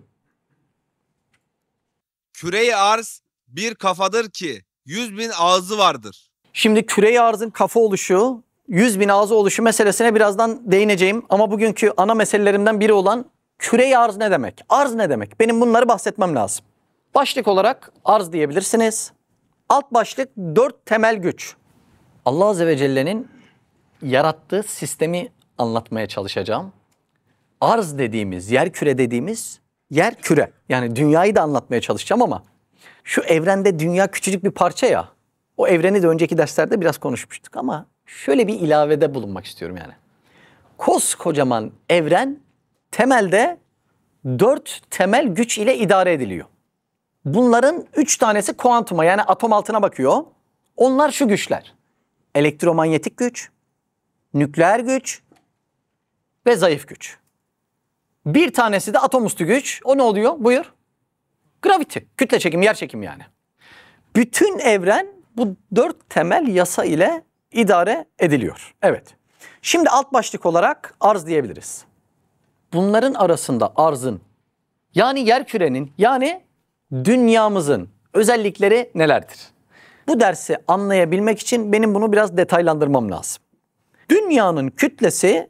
Küre-i arz bir kafadır ki 100.000 ağzı vardır. Şimdi küre-i arzın kafa oluşu, 100.000 ağzı oluşu meselesine birazdan değineceğim. Ama bugünkü ana meselelerimden biri olan küre-i arz ne demek? Arz ne demek? Benim bunları bahsetmem lazım. Başlık olarak arz diyebilirsiniz. Alt başlık 4 temel güç. Allah Azze ve Celle'nin yarattığı sistemi anlatmaya çalışacağım. Arz dediğimiz, yer küre dediğimiz yer küre. Yani dünyayı da anlatmaya çalışacağım ama şu evrende dünya küçücük bir parça ya. O evreni de önceki derslerde biraz konuşmuştuk ama şöyle bir ilavede bulunmak istiyorum yani. Koskocaman evren temelde 4 temel güç ile idare ediliyor. Bunların 3 tanesi kuantuma yani atom altına bakıyor. Onlar şu güçler: elektromanyetik güç, nükleer güç ve zayıf güç. Bir tanesi de atomüstü güç. O ne oluyor? Buyur. Gravity, kütle çekim, yer çekim yani. Bütün evren bu 4 temel yasa ile idare ediliyor. Evet. Şimdi alt başlık olarak arz diyebiliriz. Bunların arasında arzın, yani yerkürenin, yani dünyamızın özellikleri nelerdir? Bu dersi anlayabilmek için benim bunu biraz detaylandırmam lazım. Dünyanın kütlesi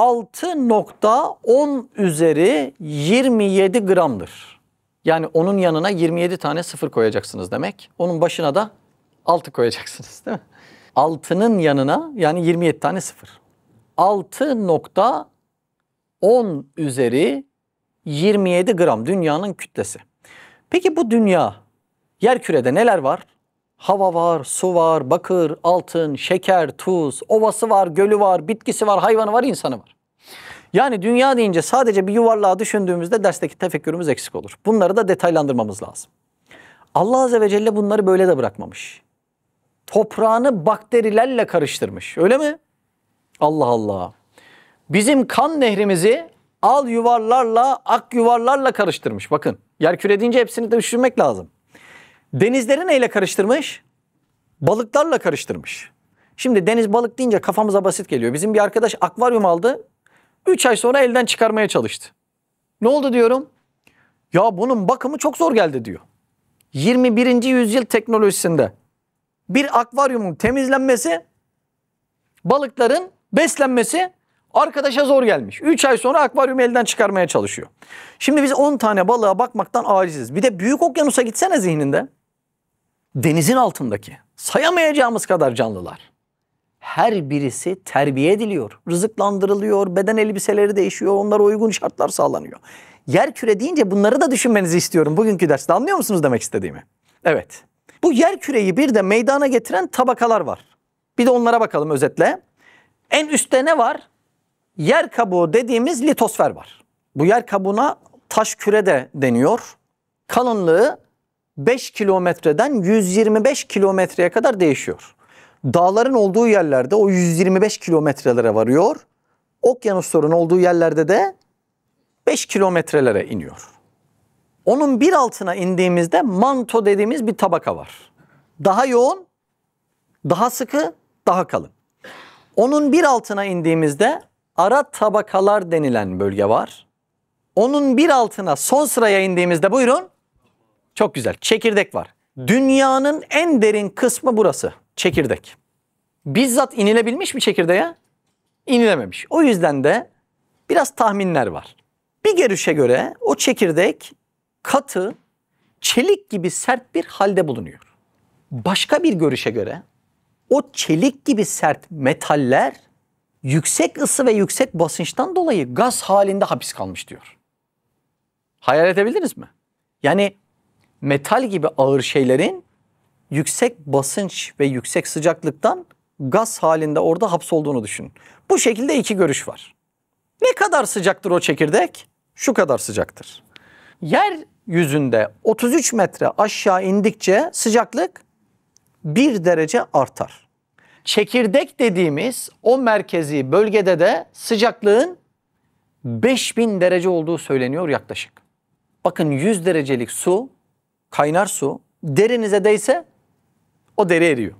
6.10 üzeri 27 gramdır. Yani onun yanına 27 tane sıfır koyacaksınız demek. Onun başına da 6 koyacaksınız değil mi? 6'nın yanına yani 27 tane sıfır. 6.10 üzeri 27 gram dünyanın kütlesi. Peki bu dünya, yerkürede neler var? Hava var, su var, bakır, altın, şeker, tuz, ovası var, gölü var, bitkisi var, hayvanı var, insanı var. Yani dünya deyince sadece bir yuvarlağı düşündüğümüzde dersteki tefekkürümüz eksik olur. Bunları da detaylandırmamız lazım. Allah Azze ve Celle bunları böyle de bırakmamış. Toprağını bakterilerle karıştırmış. Öyle mi? Allah Allah. Bizim kan nehrimizi al yuvarlarla, ak yuvarlarla karıştırmış. Bakın, yerküre deyince hepsini de düşünmek lazım. Denizleri neyle karıştırmış? Balıklarla karıştırmış. Şimdi deniz balık deyince kafamıza basit geliyor. Bizim bir arkadaş akvaryum aldı. 3 ay sonra elden çıkarmaya çalıştı. Ne oldu diyorum? Ya bunun bakımı çok zor geldi diyor. 21. yüzyıl teknolojisinde bir akvaryumun temizlenmesi, balıkların beslenmesi arkadaşa zor gelmiş. 3 ay sonra akvaryumu elden çıkarmaya çalışıyor. Şimdi biz 10 tane balığa bakmaktan aciziz. Bir de büyük okyanusa gitsene zihninde. Denizin altındaki Sayamayacağımız kadar canlılar. Her birisi terbiye ediliyor, rızıklandırılıyor, beden elbiseleri değişiyor, onlara uygun şartlar sağlanıyor. Yerküre deyince bunları da düşünmenizi istiyorum bugünkü derste. Anlıyor musunuz demek istediğimi? Evet. Bu yerküreyi bir de meydana getiren tabakalar var. Bir de onlara bakalım özetle. En üstte ne var? Yer kabuğu dediğimiz litosfer var. Bu yer kabuğuna taş küre de deniyor. Kalınlığı 5 kilometreden 125 kilometreye kadar değişiyor. Dağların olduğu yerlerde o 125 kilometrelere varıyor. Okyanusların olduğu yerlerde de 5 kilometrelere iniyor. Onun bir altına indiğimizde manto dediğimiz bir tabaka var. Daha yoğun, daha sıkı, daha kalın. Onun bir altına indiğimizde ara tabakalar denilen bölge var. Onun bir altına son sıraya indiğimizde buyurun. Çok güzel. Çekirdek var. Dünyanın en derin kısmı burası. Çekirdek. Bizzat inilebilmiş mi çekirdeğe? İnilememiş. O yüzden de biraz tahminler var. Bir görüşe göre o çekirdek katı, çelik gibi sert bir halde bulunuyor. Başka bir görüşe göre o çelik gibi sert metaller yüksek ısı ve yüksek basınçtan dolayı gaz halinde hapis kalmış diyor. Hayal edebildiniz mi? Yani metal gibi ağır şeylerin yüksek basınç ve yüksek sıcaklıktan gaz halinde orada hapsolduğunu düşünün. Bu şekilde iki görüş var. Ne kadar sıcaktır o çekirdek? Şu kadar sıcaktır. Yeryüzünde 33 metre aşağı indikçe sıcaklık 1 derece artar. Çekirdek dediğimiz o merkezi bölgede de sıcaklığın 5000 derece olduğu söyleniyor yaklaşık. Bakın 100 derecelik su, kaynar su derinize değse o deri eriyor.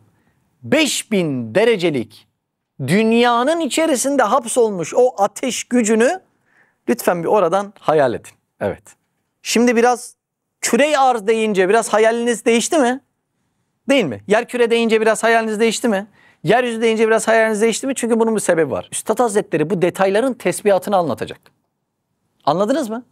5000 derecelik dünyanın içerisinde hapsolmuş o ateş gücünü lütfen bir oradan hayal edin. Evet. Şimdi biraz küre-i arz deyince biraz hayaliniz değişti mi? Değil mi? Yerküre deyince biraz hayaliniz değişti mi? Yeryüzü deyince biraz hayaliniz değişti mi? Çünkü bunun bir sebebi var. Üstad Hazretleri bu detayların tesbihatını anlatacak. Anladınız mı?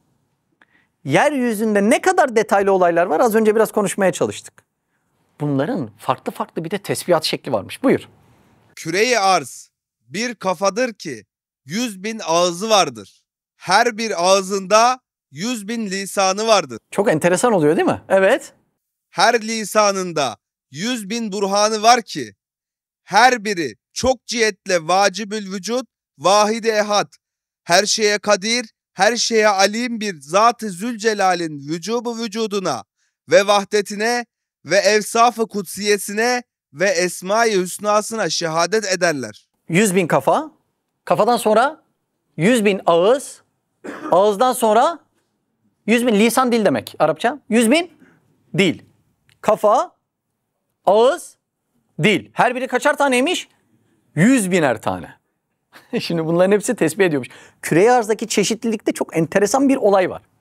Yeryüzünde ne kadar detaylı olaylar var az önce biraz konuşmaya çalıştık. Bunların farklı farklı bir de tesbihat şekli varmış. Buyur. Küre-i arz bir kafadır ki 100.000 ağzı vardır. Her bir ağzında 100.000 lisanı vardır. Çok enteresan oluyor değil mi? Evet. Her lisanında 100.000 burhanı var ki her biri çok cihetle vacibül vücut, vahid-i ehad, her şeye kadir, her şeye alim bir Zat-ı Zülcelal'in vücubu vücuduna ve vahdetine ve evsaf-ı kutsiyesine ve esma-i hüsnasına şehadet ederler. 100.000 kafa, kafadan sonra 100.000 ağız, ağızdan sonra 100.000 lisan dil demek Arapça. 100.000 dil. Kafa, ağız, dil. Her biri kaçar taneymiş? 100.000'er tane. Şimdi bunların hepsi tesbih ediyormuş. Küre-i arzdaki çeşitlilikte çok enteresan bir olay var.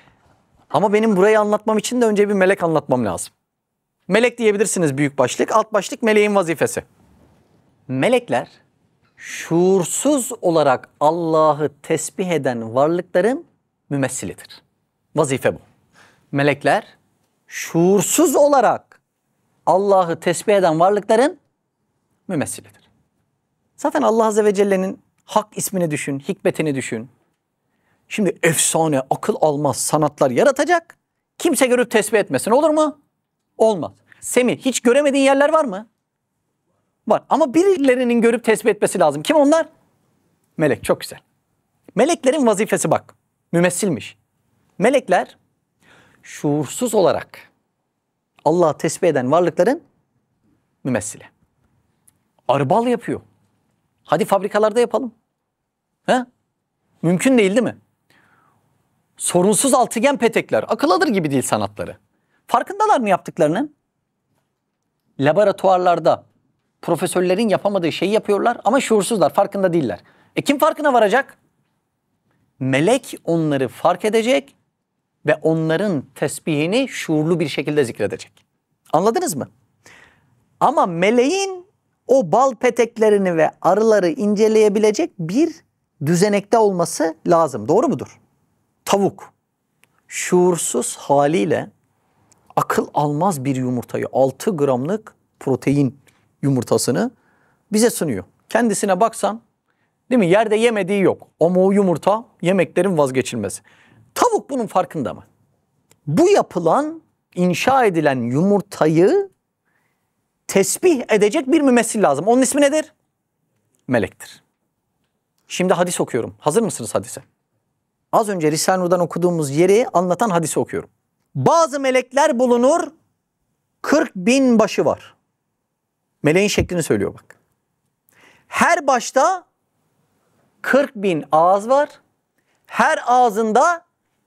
Ama benim burayı anlatmam için de önce bir melek anlatmam lazım. Melek diyebilirsiniz büyük başlık. Alt başlık meleğin vazifesi. Melekler şuursuz olarak Allah'ı tesbih eden varlıkların mümessilidir. Vazife bu. Melekler şuursuz olarak Allah'ı tesbih eden varlıkların mümessilidir. Zaten Allah Azze ve Celle'nin hak ismini düşün, hikmetini düşün. Şimdi efsane, akıl almaz sanatlar yaratacak. Kimse görüp tesbih etmesin, olur mu? Olmaz. Semih, hiç göremediğin yerler var mı? Var. Ama birilerinin görüp tesbih etmesi lazım. Kim onlar? Melek. Çok güzel. Meleklerin vazifesi bak. Mümessilmiş. Melekler şuursuz olarak Allah'ı tesbih eden varlıkların mümessili. Arbal yapıyor. Hadi fabrikalarda yapalım. He? Mümkün değil mi? Sorunsuz altıgen petekler. Akıl alır gibi değil sanatları. Farkındalar mı yaptıklarının? Laboratuvarlarda profesörlerin yapamadığı şeyi yapıyorlar ama şuursuzlar, farkında değiller. Kim farkına varacak? Melek onları fark edecek ve onların tesbihini şuurlu bir şekilde zikredecek. Anladınız mı? Ama meleğin o bal peteklerini ve arıları inceleyebilecek bir düzenekte olması lazım. Doğru mudur? Tavuk şuursuz haliyle akıl almaz bir yumurtayı 6 gramlık protein yumurtasını bize sunuyor. Kendisine baksan, değil mi? Yerde yemediği yok. Ama o yumurta yemeklerin vazgeçilmezi. Tavuk bunun farkında mı? Bu yapılan, inşa edilen yumurtayı tesbih edecek bir mümessil lazım. Onun ismi nedir? Melektir. Şimdi hadis okuyorum. Hazır mısınız hadise? Az önce Risale-i Nur'dan okuduğumuz yeri anlatan hadisi okuyorum. Bazı melekler bulunur, 40.000 başı var. Meleğin şeklini söylüyor bak. Her başta 40.000 ağız var. Her ağzında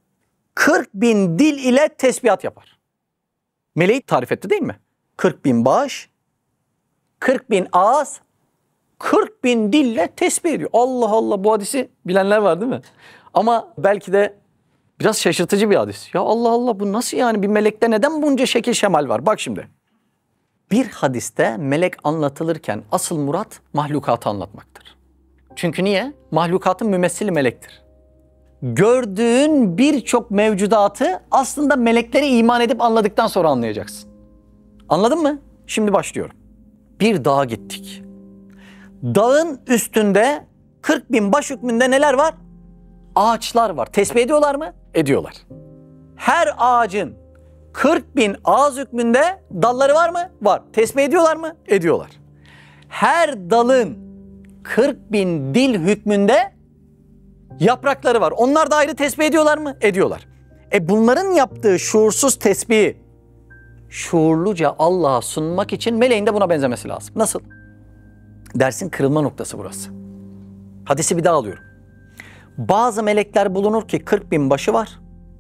40.000 dil ile tesbihat yapar. Meleği tarif etti değil mi? 40.000 baş, 40.000 ağız, 40.000 dille tesbih ediyor. Allah Allah, bu hadisi bilenler var değil mi? Ama belki de biraz şaşırtıcı bir hadis. Ya Allah Allah, bu nasıl yani, bir melekte neden bunca şekil şemal var? Bak şimdi. Bir hadiste melek anlatılırken asıl murat mahlukatı anlatmaktır. Çünkü niye? Mahlukatın mümessili melektir. Gördüğün birçok mevcudatı aslında melekleri iman edip anladıktan sonra anlayacaksın. Anladın mı? Şimdi başlıyorum. Bir dağa gittik. Dağın üstünde 40.000 baş hükmünde neler var? Ağaçlar var. Tesbih ediyorlar mı? Ediyorlar. Her ağacın 40.000 ağız hükmünde dalları var mı? Var. Tesbih ediyorlar mı? Ediyorlar. Her dalın 40.000 dil hükmünde yaprakları var. Onlar da ayrı tesbih ediyorlar mı? Ediyorlar. Bunların yaptığı şuursuz tesbihi şuurluca Allah'a sunmak için meleğin de buna benzemesi lazım. Nasıl? Dersin kırılma noktası burası. Hadisi bir daha alıyorum. Bazı melekler bulunur ki 40.000 başı var.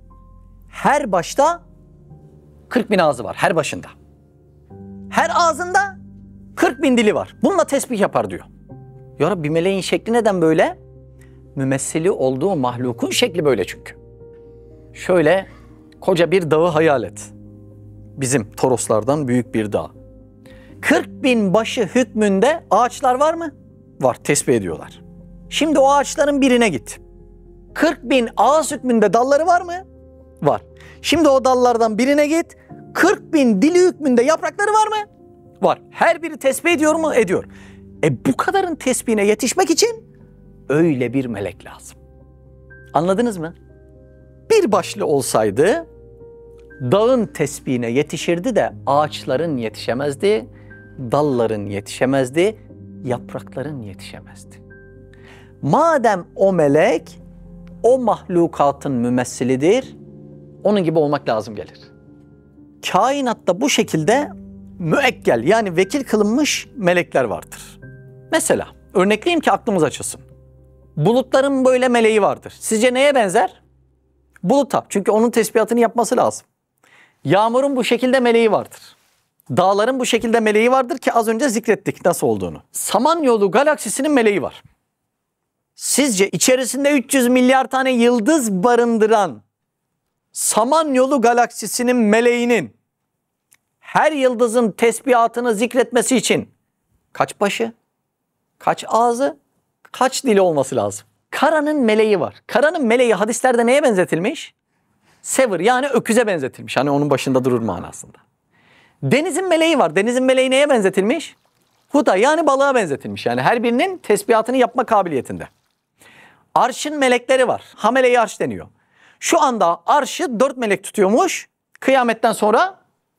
Her başta 40.000 ağzı var. Her başında. Her ağzında 40.000 dili var. Bununla tesbih yapar diyor. Ya Rabbi, meleğin şekli neden böyle? Mümessili olduğu mahlukun şekli böyle çünkü. Şöyle koca bir dağı hayal et. Bizim Toroslardan büyük bir dağ. 40.000 başı hükmünde ağaçlar var mı? Var. Tesbih ediyorlar. Şimdi o ağaçların birine git. 40.000 ağaç hükmünde dalları var mı? Var. Şimdi o dallardan birine git. 40.000 dili hükmünde yaprakları var mı? Var. Her biri tesbih ediyor mu? Ediyor. Bu kadarın tesbihine yetişmek için öyle bir melek lazım. Anladınız mı? Bir başlı olsaydı dağın tesbihine yetişirdi de ağaçların yetişemezdi, dalların yetişemezdi, yaprakların yetişemezdi. Madem o melek o mahlukatın mümessilidir, onun gibi olmak lazım gelir. Kainatta bu şekilde müekkel, yani vekil kılınmış melekler vardır. Mesela örnekleyeyim ki aklımız açılsın. Bulutların böyle meleği vardır. Sizce neye benzer? Buluta. Çünkü onun tesbihatını yapması lazım. Yağmurun bu şekilde meleği vardır. Dağların bu şekilde meleği vardır ki az önce zikrettik nasıl olduğunu. Samanyolu galaksisinin meleği var. Sizce içerisinde 300 milyar tane yıldız barındıran Samanyolu galaksisinin meleğinin her yıldızın tesbihatını zikretmesi için kaç başı, kaç ağzı, kaç dili olması lazım? Karanın meleği var. Karanın meleği hadislerde neye benzetilmiş? Sever, yani öküze benzetilmiş. Hani onun başında durur manasında. Denizin meleği var. Denizin meleği neye benzetilmiş? Huda, yani balığa benzetilmiş. Yani her birinin tesbihatını yapma kabiliyetinde. Arşın melekleri var. Hamele-i arş deniyor. Şu anda arşı 4 melek tutuyormuş. Kıyametten sonra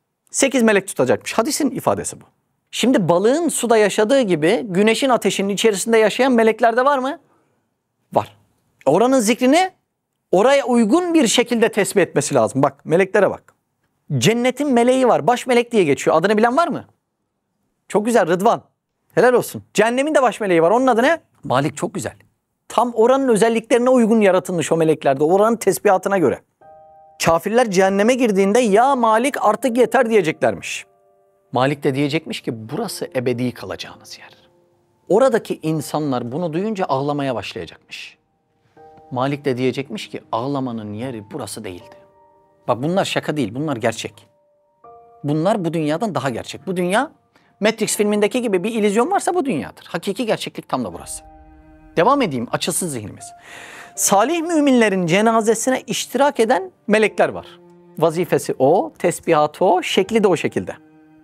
8 melek tutacakmış. Hadisin ifadesi bu. Şimdi balığın suda yaşadığı gibi güneşin ateşinin içerisinde yaşayan melekler de var mı? Var. Oranın zikrini oraya uygun bir şekilde tesbih etmesi lazım. Bak meleklere bak. Cennetin meleği var. Baş melek diye geçiyor. Adını bilen var mı? Çok güzel, Rıdvan. Helal olsun. Cehennemin de baş meleği var. Onun adı ne? Malik, çok güzel. Tam oranın özelliklerine uygun yaratılmış o meleklerde. Oranın tesbihatına göre. Kafirler cehenneme girdiğinde ya Malik artık yeter diyeceklermiş. Malik de diyecekmiş ki burası ebedi kalacağınız yer. Oradaki insanlar bunu duyunca ağlamaya başlayacakmış. Malik de diyecekmiş ki ağlamanın yeri burası değildi. Bak bunlar şaka değil, bunlar gerçek. Bunlar bu dünyadan daha gerçek. Bu dünya Matrix filmindeki gibi bir illüzyon varsa bu dünyadır. Hakiki gerçeklik tam da burası. Devam edeyim, açılsın zihnimiz. Salih müminlerin cenazesine iştirak eden melekler var. Vazifesi o, tesbihatı o, şekli de o şekilde.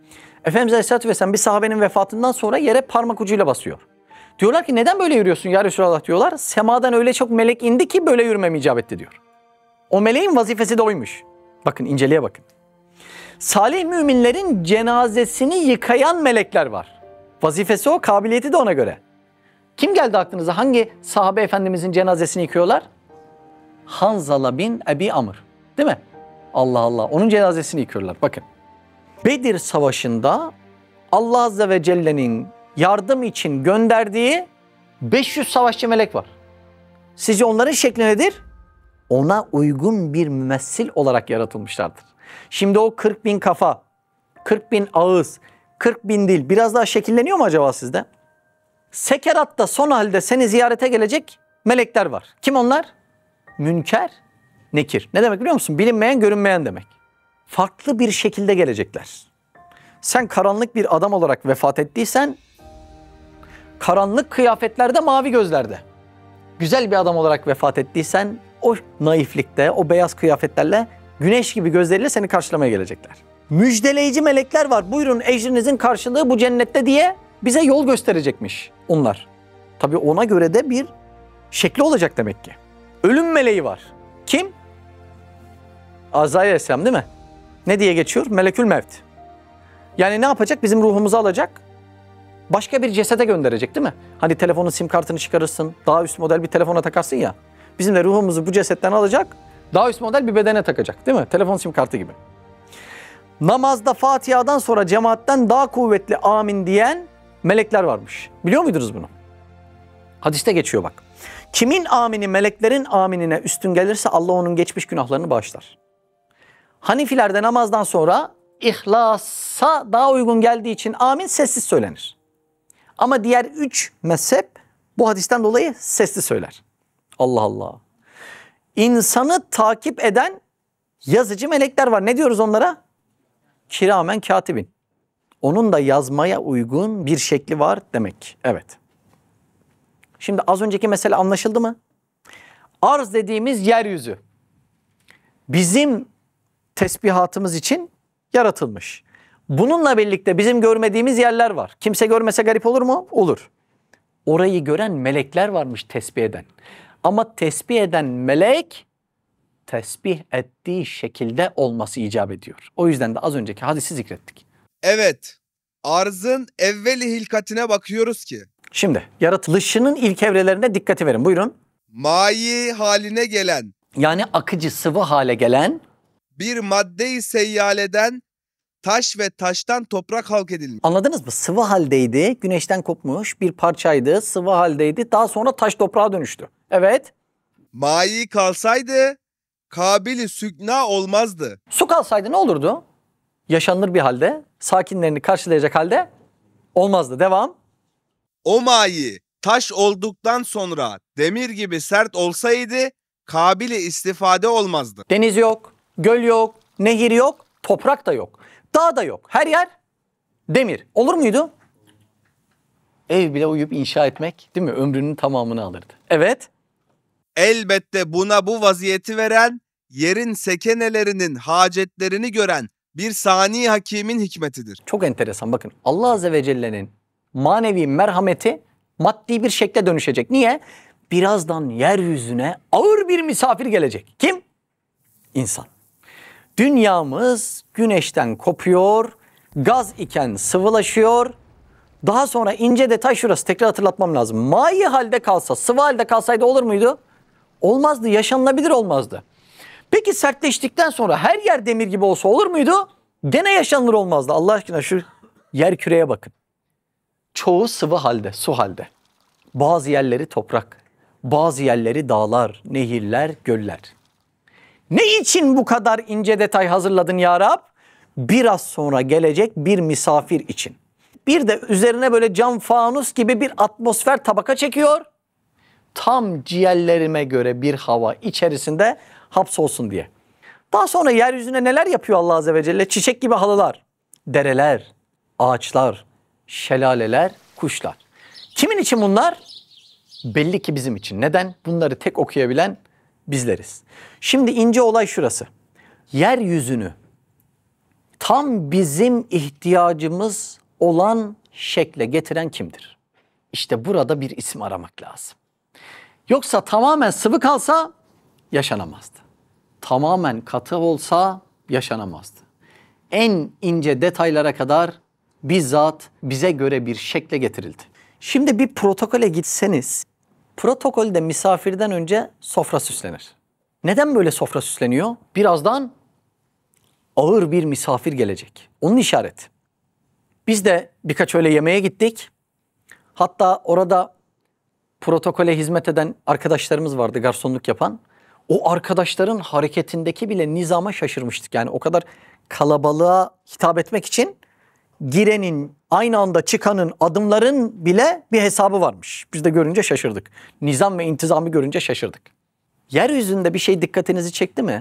Efendimiz Aleyhisselatü Vesselam bir sahabenin vefatından sonra yere parmak ucuyla basıyor. Diyorlar ki neden böyle yürüyorsun ya Resulallah diyorlar. Semadan öyle çok melek indi ki böyle yürümem icap etti diyor. O meleğin vazifesi de oymuş. Bakın inceliğe bakın. Salih müminlerin cenazesini yıkayan melekler var. Vazifesi o, kabiliyeti de ona göre. Kim geldi aklınıza? Hangi sahabe efendimizin cenazesini yıkıyorlar? Hanzala bin Ebi Amr. Değil mi? Allah Allah. Onun cenazesini yıkıyorlar. Bakın. Bedir Savaşı'nda Allah Azze ve Celle'nin yardım için gönderdiği 500 savaşçı melek var. Sizce onların şekli nedir? Ona uygun bir mümessil olarak yaratılmışlardır. Şimdi o 40 bin kafa, 40 bin ağız, 40 bin dil biraz daha şekilleniyor mu acaba sizde? Sekeratta son halde seni ziyarete gelecek melekler var. Kim onlar? Münker, nekir. Ne demek biliyor musun? Bilinmeyen, görünmeyen demek. Farklı bir şekilde gelecekler. Sen karanlık bir adam olarak vefat ettiysen, karanlık kıyafetlerde, mavi gözlerde. Güzel bir adam olarak vefat ettiysen, o naiflikte, o beyaz kıyafetlerle, güneş gibi gözleriyle seni karşılamaya gelecekler. Müjdeleyici melekler var. Buyurun ecrinizin karşılığı bu cennette diye bize yol gösterecekmiş onlar. Tabii ona göre de bir şekli olacak demek ki. Ölüm meleği var. Kim? Azrail Aleyhisselam değil mi? Ne diye geçiyor? Melekül Mevt. Yani ne yapacak? Bizim ruhumuzu alacak. Başka bir cesede gönderecek değil mi? Hani telefonun sim kartını çıkarırsın. Daha üst model bir telefona takarsın ya. Bizim de ruhumuzu bu cesetten alacak. Daha üst model bir bedene takacak değil mi? Telefon sim kartı gibi. Namazda Fatiha'dan sonra cemaatten daha kuvvetli amin diyen melekler varmış. Biliyor muydunuz bunu? Hadiste geçiyor bak. Kimin amini meleklerin aminine üstün gelirse Allah onun geçmiş günahlarını bağışlar. Hanifilerde namazdan sonra İhlasa daha uygun geldiği için amin sessiz söylenir. Ama diğer 3 mezhep bu hadisten dolayı sesli söyler. Allah Allah. İnsanı takip eden yazıcı melekler var. Ne diyoruz onlara? Kiramen katibin. Onun da yazmaya uygun bir şekli var demek. Evet. Şimdi az önceki mesele anlaşıldı mı? Arz dediğimiz yeryüzü bizim tesbihatımız için yaratılmış. Bununla birlikte bizim görmediğimiz yerler var. Kimse görmese garip olur mu? Olur. Orayı gören melekler varmış tesbih eden. Ama tesbih eden melek tesbih ettiği şekilde olması icap ediyor. O yüzden de az önceki hadisi zikrettik. Evet, arzın evveli hilkatine bakıyoruz ki. Şimdi yaratılışının ilk evrelerine dikkati verin. Buyurun. Mayi haline gelen. Yani akıcı sıvı hale gelen. Bir madde-i seyyaleden taş ve taştan toprak halk edilmiş. Anladınız mı? Sıvı haldeydi, güneşten kopmuş bir parçaydı, sıvı haldeydi. Daha sonra taş toprağa dönüştü. Evet. Mayi kalsaydı kabili sükna olmazdı. Su kalsaydı ne olurdu? Yaşanılır bir halde, sakinlerini karşılayacak halde olmazdı. Devam. O mayi taş olduktan sonra demir gibi sert olsaydı kabili istifade olmazdı. Deniz yok, göl yok, nehir yok, toprak da yok. Dağ da yok. Her yer demir. Olur muydu? Ev bile uyup inşa etmek değil mi? Ömrünün tamamını alırdı. Evet. Elbette buna bu vaziyeti veren, yerin sekenelerinin hacetlerini gören bir sani hakimin hikmetidir. Çok enteresan bakın. Allah Azze ve Celle'nin manevi merhameti maddi bir şekle dönüşecek. Niye? Birazdan yeryüzüne ağır bir misafir gelecek. Kim? İnsan. Dünyamız güneşten kopuyor, gaz iken sıvılaşıyor. Daha sonra ince detay şurası, tekrar hatırlatmam lazım. Mayi halde kalsa, sıvı halde kalsaydı olur muydu? Olmazdı, yaşanılabilir olmazdı. Peki sertleştikten sonra her yer demir gibi olsa olur muydu? Gene yaşanılır olmazdı. Allah aşkına şu yer küreye bakın. Çoğu sıvı halde, su halde. Bazı yerleri toprak, bazı yerleri dağlar, nehirler, göller. Ne için bu kadar ince detay hazırladın ya Rab? Biraz sonra gelecek bir misafir için. Bir de üzerine böyle cam fanus gibi bir atmosfer tabaka çekiyor. Tam ciğerlerime göre bir hava içerisinde hapsolsun diye. Daha sonra yeryüzüne neler yapıyor Allah Azze ve Celle? Çiçek gibi halılar, dereler, ağaçlar, şelaleler, kuşlar. Kimin için bunlar? Belli ki bizim için. Neden? Bunları tek okuyabilen bizleriz. Şimdi ince olay şurası. Yeryüzünü tam bizim ihtiyacımız olan şekle getiren kimdir? İşte burada bir isim aramak lazım. Yoksa tamamen sıvı kalsa yaşanamazdı. Tamamen katı olsa yaşanamazdı. En ince detaylara kadar bizzat bize göre bir şekle getirildi. Şimdi bir protokole gitseniz, protokolde misafirden önce sofra süslenir. Neden böyle sofra süsleniyor? Birazdan ağır bir misafir gelecek. Onun işareti. Biz de birkaç öyle yemeğe gittik. Hatta orada protokole hizmet eden arkadaşlarımız vardı, garsonluk yapan. O arkadaşların hareketindeki bile nizama şaşırmıştık. Yani o kadar kalabalığa hitap etmek için girenin, aynı anda çıkanın, adımların bile bir hesabı varmış. Biz de görünce şaşırdık. Nizam ve intizamı görünce şaşırdık. Yeryüzünde bir şey dikkatinizi çekti mi?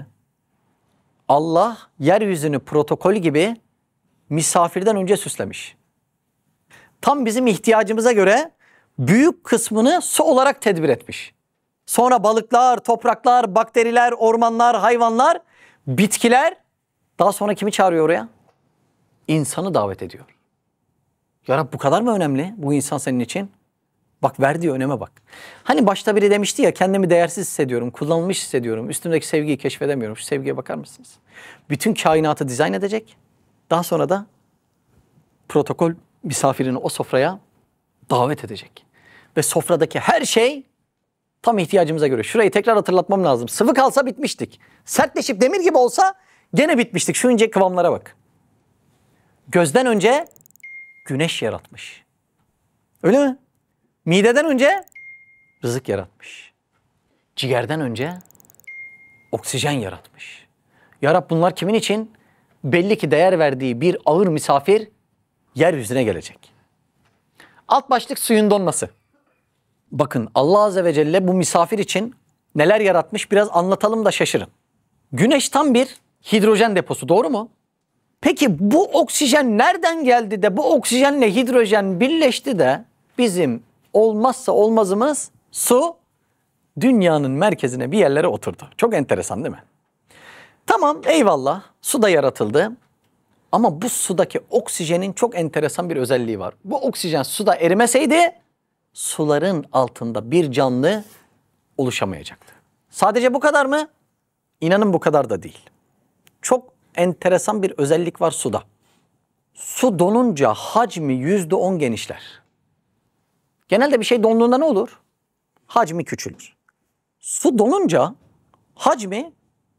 Allah yeryüzünü protokol gibi misafirden önce süslemiş. Tam bizim ihtiyacımıza göre büyük kısmını su olarak tedbir etmiş. Sonra balıklar, topraklar, bakteriler, ormanlar, hayvanlar, bitkiler, daha sonra kimi çağırıyor oraya? İnsanı davet ediyor. Ya Rab, bu kadar mı önemli bu insan senin için? Bak, verdiği öneme bak. Hani başta biri demişti ya, kendimi değersiz hissediyorum, kullanılmış hissediyorum, üstümdeki sevgiyi keşfedemiyorum. Şu sevgiye bakar mısınız? Bütün kainatı dizayn edecek. Daha sonra da protokol misafirini o sofraya davet edecek. Ve sofradaki her şey tam ihtiyacımıza göre. Şurayı tekrar hatırlatmam lazım. Sıvı kalsa bitmiştik. Sertleşip demir gibi olsa gene bitmiştik. Şu ince kıvamlara bak. Gözden önce güneş yaratmış. Öyle mi? Mideden önce rızık yaratmış. Ciğerden önce oksijen yaratmış. Ya Rab, bunlar kimin için? Belli ki değer verdiği bir ağır misafir yeryüzüne gelecek. Alt başlık suyun donması. Bakın, Allah Azze ve Celle bu misafir için neler yaratmış biraz anlatalım da şaşırın. Güneş tam bir hidrojen deposu, doğru mu? Peki bu oksijen nereden geldi de bu oksijenle hidrojen birleşti de bizim olmazsa olmazımız su dünyanın merkezine bir yerlere oturdu. Çok enteresan değil mi? Tamam, eyvallah, su da yaratıldı. Ama bu sudaki oksijenin çok enteresan bir özelliği var. Bu oksijen suda erimeseydi suların altında bir canlı oluşamayacaktı. Sadece bu kadar mı? İnanın bu kadar da değil. Çok enteresan bir özellik var suda. Su donunca hacmi %10 genişler. Genelde bir şey donduğunda ne olur? Hacmi küçülür. Su donunca hacmi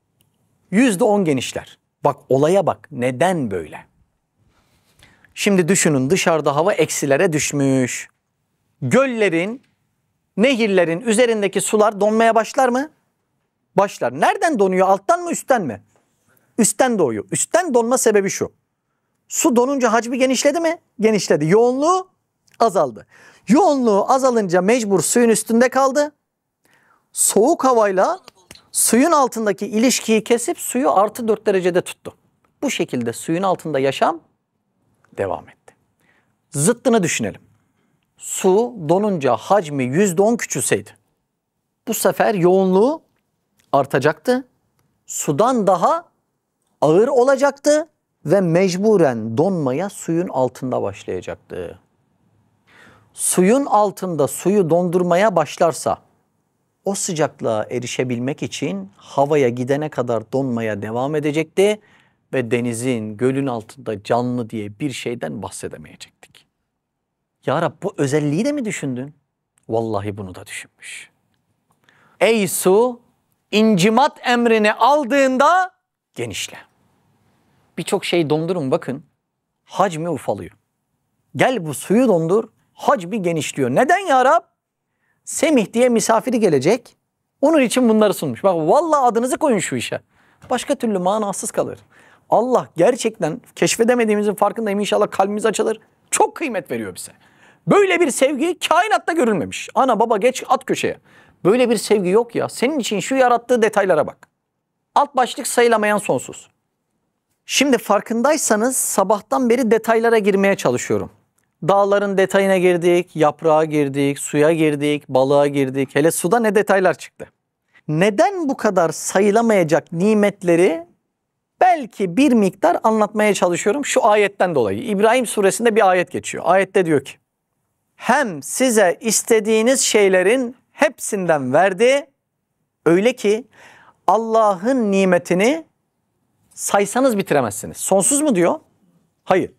%10 genişler. Bak, olaya bak. Neden böyle? Şimdi düşünün, dışarıda hava eksilere düşmüş. Göllerin, nehirlerin üzerindeki sular donmaya başlar mı? Başlar. Nereden donuyor? Alttan mı, üstten mi? Üstten doğuyor. Üstten donma sebebi şu. Su donunca hacmi genişledi mi? Genişledi. Yoğunluğu azaldı. Yoğunluğu azalınca mecbur suyun üstünde kaldı. Soğuk havayla suyun altındaki ilişkiyi kesip suyu +4 derecede tuttu. Bu şekilde suyun altında yaşam devam etti. Zıttını düşünelim. Su donunca hacmi %10 küçülseydi, bu sefer yoğunluğu artacaktı. Sudan daha ağır olacaktı ve mecburen donmaya suyun altında başlayacaktı. Suyun altında suyu dondurmaya başlarsa o sıcaklığa erişebilmek için havaya gidene kadar donmaya devam edecekti ve denizin, gölün altında canlı diye bir şeyden bahsedemeyecektik. Ya Rab, bu özelliği de mi düşündün? Vallahi bunu da düşünmüş. Ey su, incimat emrini aldığında genişle. Birçok şey dondurun, bakın hacmi ufalıyor. Gel bu suyu dondur, hacmi genişliyor. Neden ya Rab? Semih diye misafiri gelecek. Onun için bunları sunmuş. Bak, vallahi adınızı koyun şu işe. Başka türlü manasız kalır. Allah gerçekten keşfedemediğimizin farkındayım. İnşallah kalbimiz açılır. Çok kıymet veriyor bize. Böyle bir sevgi kainatta görülmemiş. Ana baba geç at köşeye. Böyle bir sevgi yok ya. Senin için şu yarattığı detaylara bak. Alt başlık sayılamayan sonsuz. Şimdi farkındaysanız sabahtan beri detaylara girmeye çalışıyorum. Dağların detayına girdik, yaprağa girdik, suya girdik, balığa girdik. Hele suda ne detaylar çıktı. Neden bu kadar sayılamayacak nimetleri Belki bir miktar anlatmaya çalışıyorum şu ayetten dolayı. İbrahim suresinde bir ayet geçiyor. Ayette diyor ki, hem size istediğiniz şeylerin hepsinden verdi, öyle ki Allah'ın nimetini saysanız bitiremezsiniz. Sonsuz mu diyor? Hayır.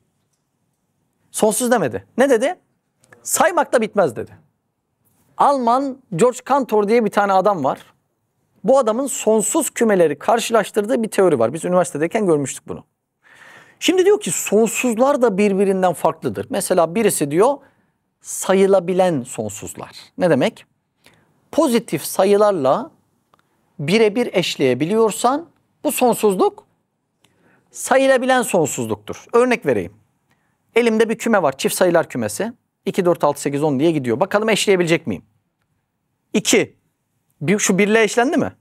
Sonsuz demedi. Ne dedi? Saymakta bitmez dedi. Alman George Cantor diye bir tane adam var. Bu adamın sonsuz kümeleri karşılaştırdığı bir teori var. Biz üniversitedeyken görmüştük bunu. Şimdi diyor ki sonsuzlar da birbirinden farklıdır. Mesela birisi diyor sayılabilen sonsuzlar. Ne demek? Pozitif sayılarla birebir eşleyebiliyorsan bu sonsuzluk sayılabilen sonsuzluktur. Örnek vereyim. Elimde bir küme var. Çift sayılar kümesi. 2, 4, 6, 8, 10 diye gidiyor. Bakalım eşleyebilecek miyim? 2. Şu birle eşlendi mi?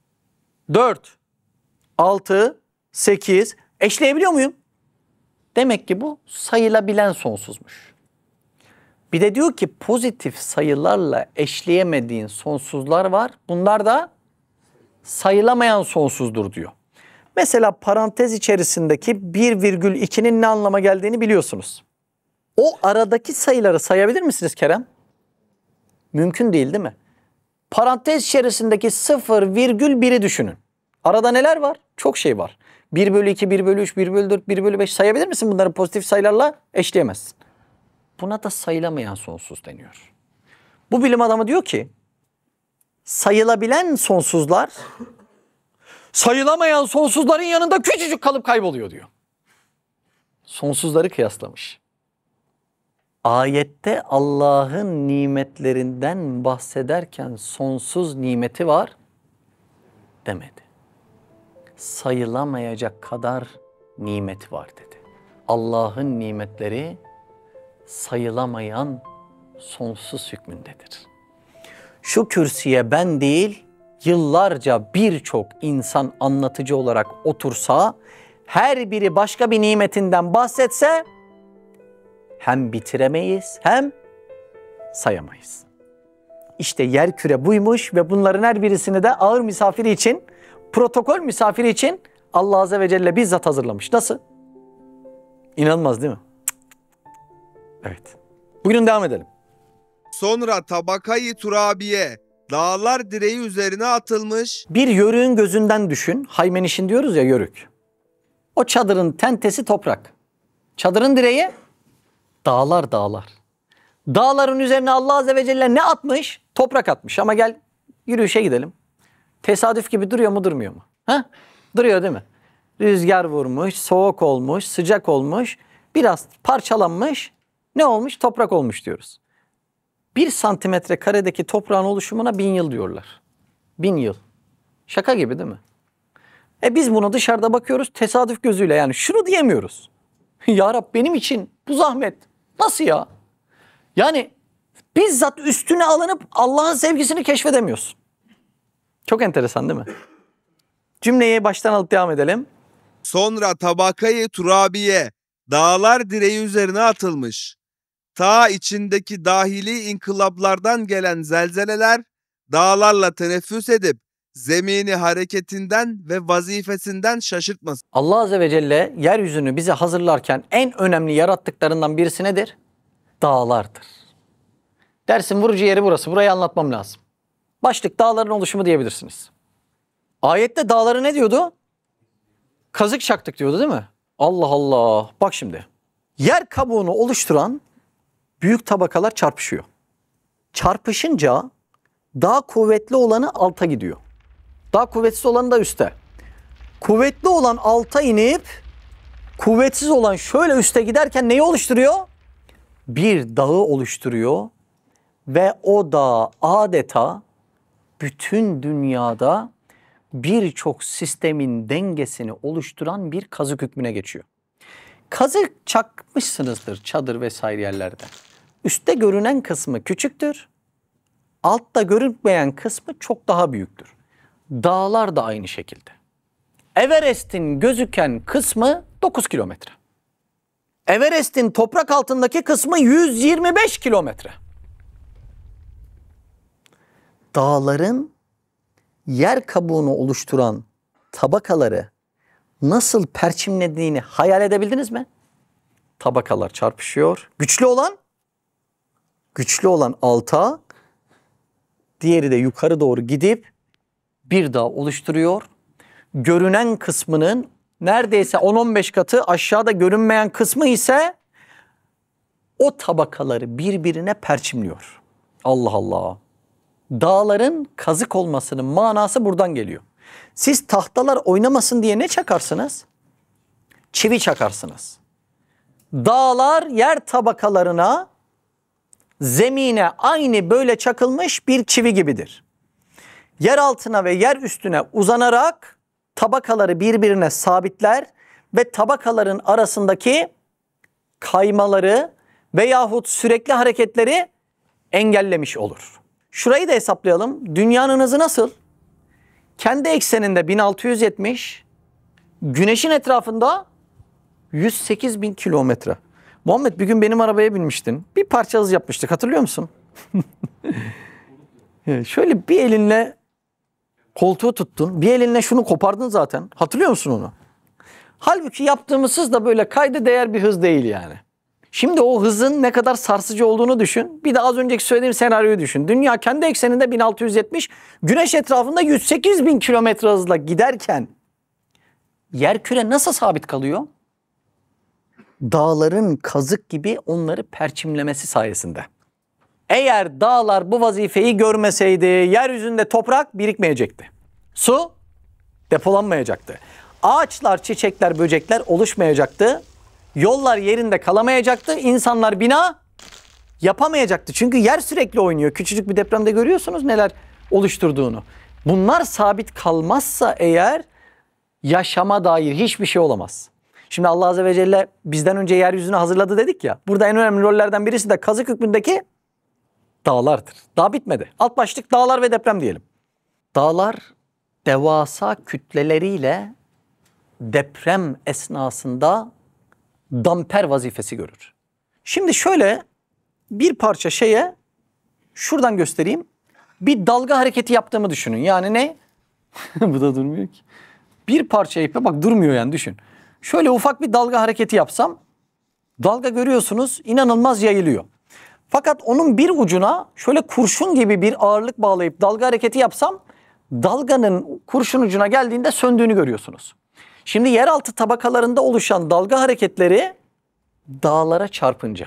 4, 6, 8. Eşleyebiliyor muyum? Demek ki bu sayılabilen sonsuzmuş. Bir de diyor ki pozitif sayılarla eşleyemediğin sonsuzlar var. Bunlar da sayılamayan sonsuzdur diyor. Mesela parantez içerisindeki 1,2'nin ne anlama geldiğini biliyorsunuz. O aradaki sayıları sayabilir misiniz Kerem? Mümkün değil, değil mi? Parantez içerisindeki 0,1'i düşünün. Arada neler var? Çok şey var. 1/2, 1/3, 1/4, 1/5 sayabilir misin? Bunları pozitif sayılarla eşleyemezsin. Buna da sayılamayan sonsuz deniyor. Bu bilim adamı diyor ki sayılabilen sonsuzlar sayılamayan sonsuzların yanında küçücük kalıp kayboluyor diyor. Sonsuzları kıyaslamış. Ayette Allah'ın nimetlerinden bahsederken sonsuz nimeti var demedi. Sayılamayacak kadar nimeti var dedi. Allah'ın nimetleri sayılamayan sonsuz hükmündedir. Şu kürsüye ben değil, yıllarca birçok insan anlatıcı olarak otursa, her biri başka bir nimetinden bahsetse, hem bitiremeyiz hem sayamayız. İşte yerküre buymuş ve bunların her birisini de ağır misafiri için, protokol misafiri için Allah Azze ve Celle bizzat hazırlamış. Nasıl? İnanılmaz değil mi? Evet. Bugün devam edelim. Sonra tabakayı turabiye, dağlar direği üzerine atılmış. Bir yörüğün gözünden düşün. Haymenişin diyoruz ya, yörük. O çadırın tentesi toprak. Çadırın direği dağlar dağlar. Dağların üzerine Allah Azze ve Celle ne atmış? Toprak atmış. Ama gel yürüyüşe gidelim. Tesadüf gibi duruyor mu durmuyor mu? Ha? Duruyor değil mi? Rüzgar vurmuş, soğuk olmuş, sıcak olmuş, biraz parçalanmış. Ne olmuş? Toprak olmuş diyoruz. 1 santimetre karedeki toprağın oluşumuna 1000 yıl diyorlar. 1000 yıl. Şaka gibi değil mi? Biz buna dışarıda bakıyoruz tesadüf gözüyle, yani şunu diyemiyoruz. Ya Rab benim için bu zahmet nasıl ya? Yani bizzat üstüne alınıp Allah'ın sevgisini keşfedemiyorsun. Çok enteresan değil mi? Cümleyi baştan alıp devam edelim. Sonra tabakayı turabiye, dağlar direği üzerine atılmış. Ta içindeki dahili inkılaplardan gelen zelzeleler dağlarla teneffüs edip zemini hareketinden ve vazifesinden şaşırtmasın. Allah Azze ve Celle yeryüzünü bize hazırlarken en önemli yarattıklarından birisi nedir? Dağlardır. Dersin vurucu yeri burası. Burayı anlatmam lazım. Başlık dağların oluşumu diyebilirsiniz. Ayette dağları ne diyordu? Kazık çaktık diyordu değil mi? Allah Allah. Bak şimdi. Yer kabuğunu oluşturan büyük tabakalar çarpışıyor. Çarpışınca daha kuvvetli olanı alta gidiyor. Daha kuvvetsiz olanı da üste. Kuvvetli olan alta inip kuvvetsiz olan şöyle üste giderken neyi oluşturuyor? Bir dağı oluşturuyor ve o dağ adeta bütün dünyada birçok sistemin dengesini oluşturan bir kazık hükmüne geçiyor. Kazık çakmışsınızdır çadır vesaire yerlerde. Üstte görünen kısmı küçüktür. Altta görünmeyen kısmı çok daha büyüktür. Dağlar da aynı şekilde. Everest'in gözüken kısmı 9 kilometre. Everest'in toprak altındaki kısmı 125 kilometre. Dağların yer kabuğunu oluşturan tabakaları nasıl perçimlediğini hayal edebildiniz mi? Tabakalar çarpışıyor. Güçlü olan alta, diğeri de yukarı doğru gidip bir dağ oluşturuyor. Görünen kısmının neredeyse 10-15 katı, aşağıda görünmeyen kısmı ise o tabakaları birbirine perçimliyor. Allah Allah. Dağların kazık olmasının manası buradan geliyor. Siz tahtalar oynamasın diye ne çakarsınız? Çivi çakarsınız. Dağlar yer tabakalarına, zemine aynı böyle çakılmış bir çivi gibidir. Yer altına ve yer üstüne uzanarak tabakaları birbirine sabitler ve tabakaların arasındaki kaymaları veyahut sürekli hareketleri engellemiş olur. Şurayı da hesaplayalım. Dünyanın hızı nasıl? Kendi ekseninde 1670, Güneşin etrafında 108 bin kilometre. Muhammed, bir gün benim arabaya binmiştin. Bir parça hız yapmıştık, hatırlıyor musun? Şöyle bir elinle koltuğu tuttun, bir elinle şunu kopardın zaten. Hatırlıyor musun onu? Halbuki yaptığımız hız da böyle kayda değer bir hız değil yani. Şimdi o hızın ne kadar sarsıcı olduğunu düşün. Bir de az önceki söylediğim senaryoyu düşün. Dünya kendi ekseninde 1670, Güneş etrafında 108 bin kilometre hızla giderken yerküre nasıl sabit kalıyor? Dağların kazık gibi onları perçimlemesi sayesinde. Eğer dağlar bu vazifeyi görmeseydi yeryüzünde toprak birikmeyecekti. Su depolanmayacaktı. Ağaçlar, çiçekler, böcekler oluşmayacaktı. Yollar yerinde kalamayacaktı. İnsanlar bina yapamayacaktı. Çünkü yer sürekli oynuyor. Küçücük bir depremde görüyorsunuz neler oluşturduğunu. Bunlar sabit kalmazsa eğer yaşama dair hiçbir şey olamaz. Şimdi Allah Azze ve Celle bizden önce yeryüzünü hazırladı dedik ya. Burada en önemli rollerden birisi de kazık hükmündeki dağlardır. Daha bitmedi. Alt başlık dağlar ve deprem diyelim. Dağlar devasa kütleleriyle deprem esnasında damper vazifesi görür. Şimdi şöyle bir parça şeye şuradan göstereyim. Bir dalga hareketi yaptığımı düşünün. Yani ne? Bu da durmuyor ki. Bir parça ipe bak durmuyor yani, düşün. Şöyle ufak bir dalga hareketi yapsam, dalga görüyorsunuz inanılmaz yayılıyor. Fakat onun bir ucuna şöyle kurşun gibi bir ağırlık bağlayıp dalga hareketi yapsam, dalganın kurşun ucuna geldiğinde söndüğünü görüyorsunuz. Şimdi yeraltı tabakalarında oluşan dalga hareketleri dağlara çarpınca,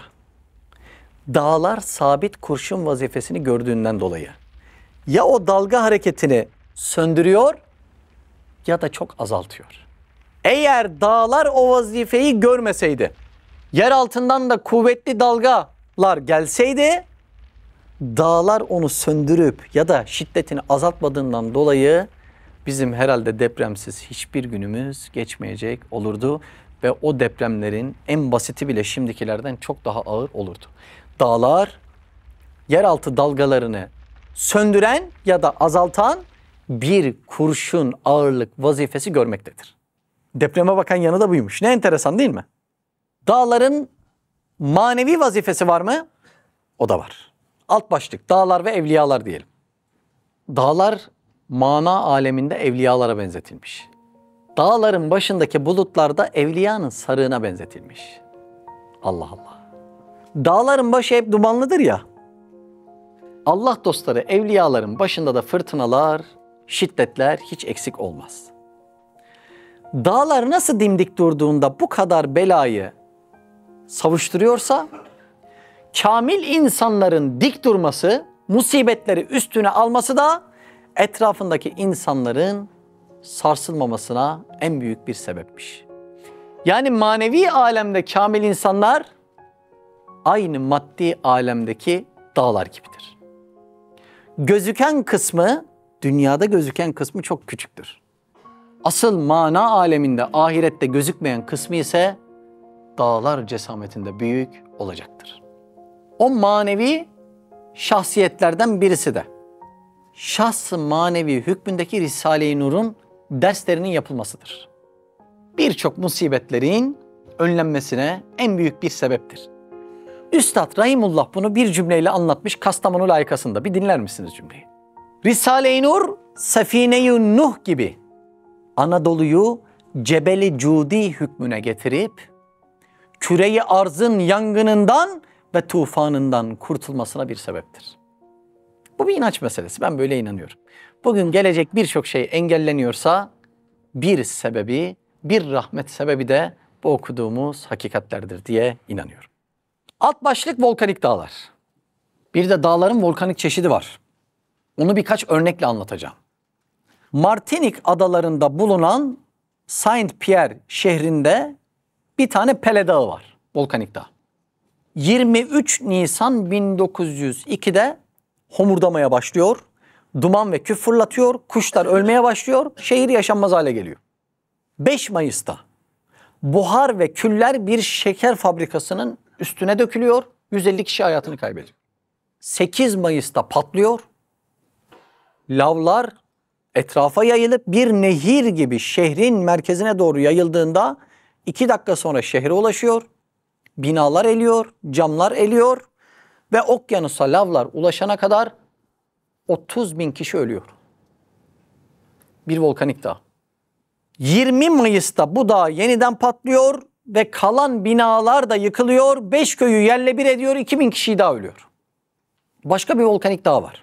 dağlar sabit kurşun vazifesini gördüğünden dolayı ya o dalga hareketini söndürüyor ya da çok azaltıyor. Eğer dağlar o vazifeyi görmeseydi, yer altından da kuvvetli dalgalar gelseydi, dağlar onu söndürüp ya da şiddetini azaltmadığından dolayı bizim herhalde depremsiz hiçbir günümüz geçmeyecek olurdu. Ve o depremlerin en basiti bile şimdikilerden çok daha ağır olurdu. Dağlar yeraltı dalgalarını söndüren ya da azaltan bir kurşun ağırlık vazifesi görmektedir. Depreme bakan yanı da buymuş. Ne enteresan değil mi? Dağların manevi vazifesi var mı? O da var. Alt başlık dağlar ve evliyalar diyelim. Dağlar mana aleminde evliyalara benzetilmiş. Dağların başındaki bulutlar da evliyanın sarığına benzetilmiş. Allah Allah. Dağların başı hep dumanlıdır ya. Allah dostları evliyaların başında da fırtınalar, şiddetler hiç eksik olmaz. Dağlar nasıl dimdik durduğunda bu kadar belayı savuşturuyorsa, kamil insanların dik durması, musibetleri üstüne alması da etrafındaki insanların sarsılmamasına en büyük bir sebepmiş. Yani manevi alemde kamil insanlar aynı maddi alemdeki dağlar gibidir. Gözüken kısmı, dünyada gözüken kısmı çok küçüktür. Asıl mana aleminde, ahirette gözükmeyen kısmı ise dağlar cesametinde büyük olacaktır. O manevi şahsiyetlerden birisi de şahs-ı manevi hükmündeki Risale-i Nur'un derslerinin yapılmasıdır. Birçok musibetlerin önlenmesine en büyük bir sebeptir. Üstad Rahimullah bunu bir cümleyle anlatmış Kastamonu layıkasında. Bir dinler misiniz cümleyi? Risale-i Nur, Sefine-i Nuh gibi Anadolu'yu Cebeli Cudi hükmüne getirip küreyi arzın yangınından ve tufanından kurtulmasına bir sebeptir. Bu bir inanç meselesi. Ben böyle inanıyorum. Bugün gelecek birçok şey engelleniyorsa bir sebebi, bir rahmet sebebi de bu okuduğumuz hakikatlerdir diye inanıyorum. Alt başlık volkanik dağlar. Bir de dağların volkanik çeşidi var. Onu birkaç örnekle anlatacağım. Martinik adalarında bulunan Saint-Pierre şehrinde bir tane Pele Dağı var. Volkanik dağ. 23 Nisan 1902'de homurdamaya başlıyor. Duman ve küf fırlatıyor. Kuşlar ölmeye başlıyor. Şehir yaşanmaz hale geliyor. 5 Mayıs'ta buhar ve küller bir şeker fabrikasının üstüne dökülüyor. 150 kişi hayatını kaybediyor. 8 Mayıs'ta patlıyor. Lavlar etrafa yayılıp bir nehir gibi şehrin merkezine doğru yayıldığında 2 dakika sonra şehre ulaşıyor. Binalar eriyor, camlar eriyor ve okyanusa lavlar ulaşana kadar 30.000 kişi ölüyor. Bir volkanik dağ. 20 Mayıs'ta bu dağ yeniden patlıyor ve kalan binalar da yıkılıyor. 5 köyü yerle bir ediyor, 2.000 kişi daha ölüyor. Başka bir volkanik dağ var.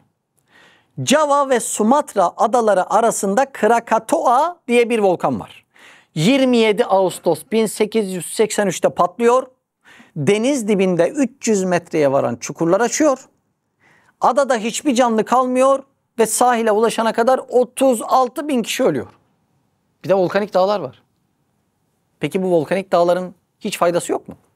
Java ve Sumatra adaları arasında Krakatoa diye bir volkan var. 27 Ağustos 1883'te patlıyor. Deniz dibinde 300 metreye varan çukurlar açıyor. Adada hiçbir canlı kalmıyor ve sahile ulaşana kadar 36.000 kişi ölüyor. Bir de volkanik dağlar var. Peki bu volkanik dağların hiç faydası yok mu?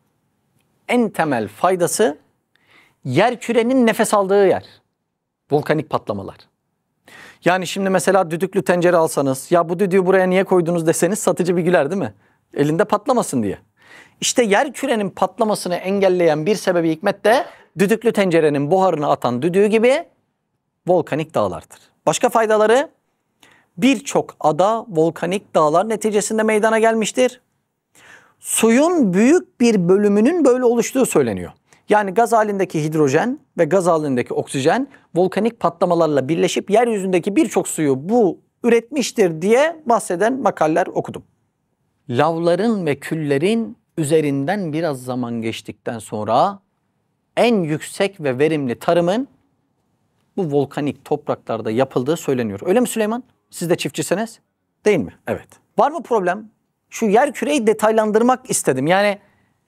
En temel faydası yerkürenin nefes aldığı yer. Volkanik patlamalar. Yani şimdi mesela düdüklü tencere alsanız, ya bu düdüğü buraya niye koydunuz deseniz satıcı bir güler değil mi? Elinde patlamasın diye. İşte yerkürenin patlamasını engelleyen bir sebebi hikmet de düdüklü tencerenin buharını atan düdüğü gibi volkanik dağlardır. Başka faydaları, birçok ada volkanik dağlar neticesinde meydana gelmiştir. Suyun büyük bir bölümünün böyle oluştuğu söyleniyor. Yani gaz halindeki hidrojen ve gaz halindeki oksijen volkanik patlamalarla birleşip yeryüzündeki birçok suyu bu üretmiştir diye bahseden makaleler okudum. Lavların ve küllerin üzerinden biraz zaman geçtikten sonra en yüksek ve verimli tarımın bu volkanik topraklarda yapıldığı söyleniyor. Öyle mi Süleyman? Siz de çiftçisiniz. Değil mi? Evet. Var mı problem? Şu yerküreyi detaylandırmak istedim. Yani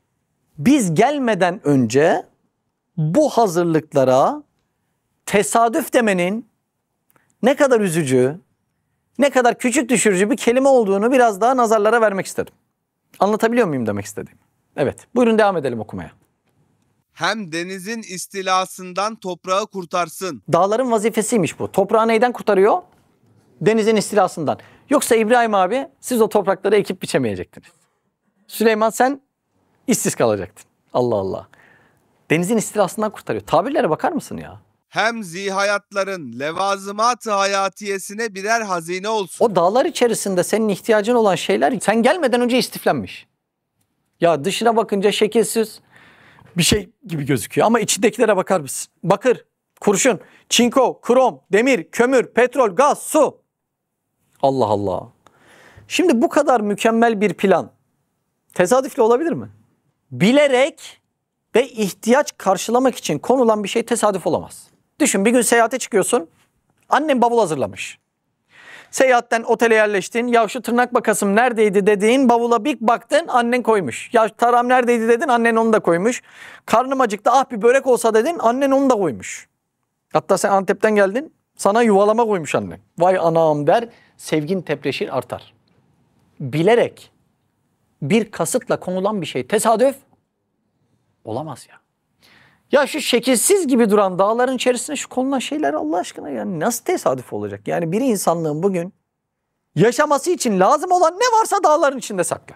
biz gelmeden önce bu hazırlıklara tesadüf demenin ne kadar üzücü, ne kadar küçük düşürücü bir kelime olduğunu biraz daha nazarlara vermek istedim. Anlatabiliyor muyum demek istediğim? Evet. Buyurun devam edelim okumaya. Hem denizin istilasından toprağı kurtarsın. Dağların vazifesiymiş bu. Toprağı neyden kurtarıyor? Denizin istilasından. Yoksa İbrahim abi siz o toprakları ekip biçemeyecektiniz. Süleyman sen işsiz kalacaktın. Allah Allah. Denizin istilasından kurtarıyor. Tabirlere bakar mısın ya? Hem zihayatların levazımat-ı hayatiyesine birer hazine olsun. O dağlar içerisinde senin ihtiyacın olan şeyler sen gelmeden önce istiflenmiş. Ya dışına bakınca şekilsiz bir şey gibi gözüküyor ama içindekilere bakar mısın? Bakır, kurşun, çinko, krom, demir, kömür, petrol, gaz, su. Allah Allah. Şimdi bu kadar mükemmel bir plan tesadüfle olabilir mi? Bilerek ve ihtiyaç karşılamak için konulan bir şey tesadüf olamaz. Düşün, bir gün seyahate çıkıyorsun. Annen bavul hazırlamış. Seyahatten otele yerleştin. Ya şu tırnak makasım neredeydi dediğin bavula bir baktın, annen koymuş. Ya taram neredeydi dedin, annen onu da koymuş. Karnım acıktı, ah bir börek olsa dedin, annen onu da koymuş. Hatta sen Antep'ten geldin, sana yuvalama koymuş annen. Vay anam der, sevgin tepreşir artar. Bilerek bir kasıtla konulan bir şey tesadüf olamaz ya. Ya şu şekilsiz gibi duran dağların içerisine şu konulan şeyler Allah aşkına yani nasıl tesadüf olacak? Yani bir insanlığın bugün yaşaması için lazım olan ne varsa dağların içinde saklı.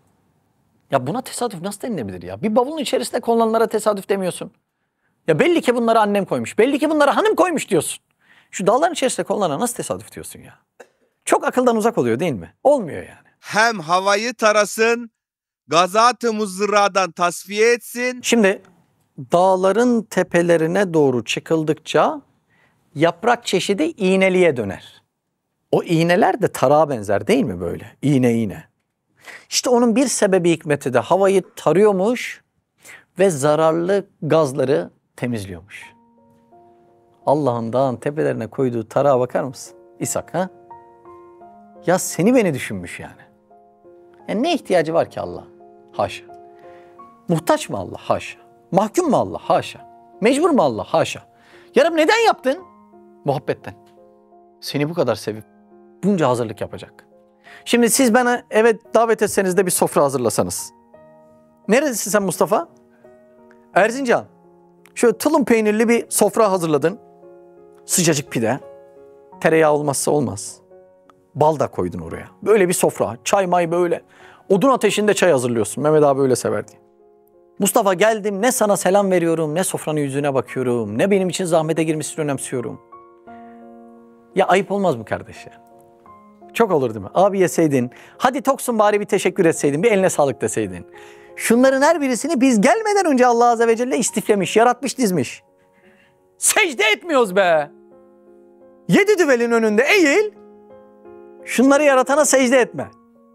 Ya buna tesadüf nasıl denilebilir ya? Bir bavulun içerisinde konulanlara tesadüf demiyorsun. Ya belli ki bunları annem koymuş. Belli ki bunları hanım koymuş diyorsun. Şu dağların içerisinde konulana nasıl tesadüf diyorsun ya? Çok akıldan uzak oluyor değil mi? Olmuyor yani. Hem havayı tarasın, gazat-ı muzırradan tasfiye etsin. Şimdi dağların tepelerine doğru çıkıldıkça yaprak çeşidi iğneliğe döner. O iğneler de tarağa benzer değil mi böyle? İğne iğne. İşte onun bir sebebi hikmeti de havayı tarıyormuş ve zararlı gazları temizliyormuş. Allah'ın dağın tepelerine koyduğu tarağa bakar mısın? İshak ha? Ya seni beni düşünmüş yani. Yani ne ihtiyacı var ki Allah? Haşa. Muhtaç mı Allah? Haşa. Mahkum mu Allah? Haşa. Mecbur mu Allah? Haşa. Ya Rabbi neden yaptın? Muhabbetten. Seni bu kadar sevip bunca hazırlık yapacak. Şimdi siz bana eve davet etseniz de bir sofra hazırlasanız. Nerelisin sen Mustafa? Erzincan. Şöyle tulum peynirli bir sofra hazırladın. Sıcacık pide. Tereyağı olmazsa olmaz. Bal da koydun oraya. Böyle bir sofra. Çay may böyle. Odun ateşinde çay hazırlıyorsun. Mehmet abi öyle severdi. Mustafa geldim, ne sana selam veriyorum, ne sofranın yüzüne bakıyorum, ne benim için zahmete girmesini önemsiyorum. Ya ayıp olmaz mı kardeş ya? Çok olur değil mi? Abi yeseydin, hadi toksun bari bir teşekkür etseydin, bir eline sağlık deseydin. Şunların her birisini biz gelmeden önce Allah Azze ve Celle istiflemiş, yaratmış, dizmiş. Secde etmiyoruz be. 7 düvelin önünde eğil, şunları yaratana secde etme.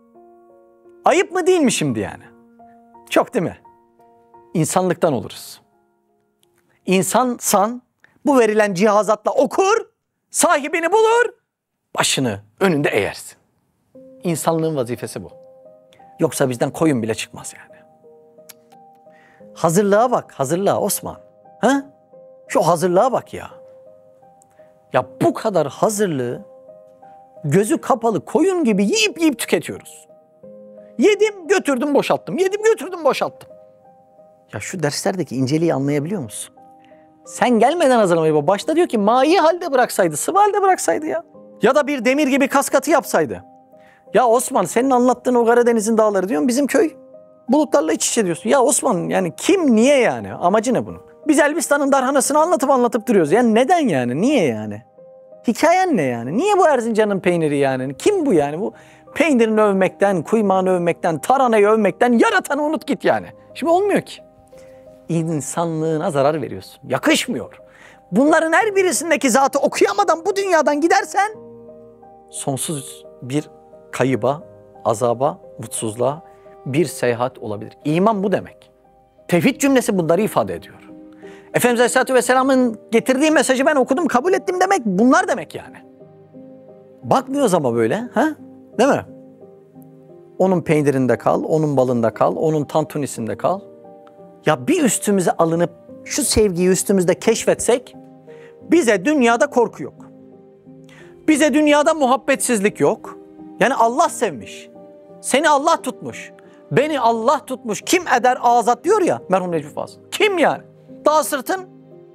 Ayıp mı değil mi şimdi yani? Çok değil mi? İnsanlıktan oluruz. İnsansan bu verilen cihazatla okur, sahibini bulur, başını önünde eğersin. İnsanlığın vazifesi bu. Yoksa bizden koyun bile çıkmaz yani. Hazırlığa bak, hazırlığa Osman. Ha? Şu hazırlığa bak ya. Ya bu kadar hazırlığı gözü kapalı koyun gibi yiyip yiyip tüketiyoruz. Yedim, götürdüm, boşalttım. Yedim, götürdüm, boşalttım. Ya şu derslerdeki inceliği anlayabiliyor musun? Sen gelmeden hazırlamayı başta diyor ki mayi halde bıraksaydı, sıvı halde bıraksaydı ya. Ya da bir demir gibi kas katı yapsaydı. Ya Osman senin anlattığın o Karadeniz'in dağları diyorsun bizim köy bulutlarla iç içe diyorsun. Ya Osman yani kim niye yani? Amacı ne bunun? Biz Elbistan'ın darhanasını anlatıp duruyoruz. Yani neden yani? Niye yani? Hikayen ne yani? Niye bu Erzincan'ın peyniri yani? Kim bu yani? Bu peynirini övmekten, kuymağını övmekten, taranayı övmekten yaratanı unut git yani. Şimdi olmuyor ki. İnsanlığına zarar veriyorsun. Yakışmıyor. Bunların her birisindeki zatı okuyamadan bu dünyadan gidersen sonsuz bir kayıba, azaba, mutsuzluğa bir seyahat olabilir. İman bu demek. Tevhid cümlesi bunları ifade ediyor. Efendimiz Aleyhisselatü Vesselam'ın getirdiği mesajı ben okudum, kabul ettim demek bunlar demek yani. Bakmıyoruz ama böyle, ha? Değil mi? Onun peynirinde kal, onun balında kal, onun tantunisinde kal. Ya bir üstümüze alınıp şu sevgiyi üstümüzde keşfetsek bize dünyada korku yok. Bize dünyada muhabbetsizlik yok. Yani Allah sevmiş. Seni Allah tutmuş. Beni Allah tutmuş. Kim eder azat diyor ya merhum Necmi Fazıl. Kim yani? Dağ sırtın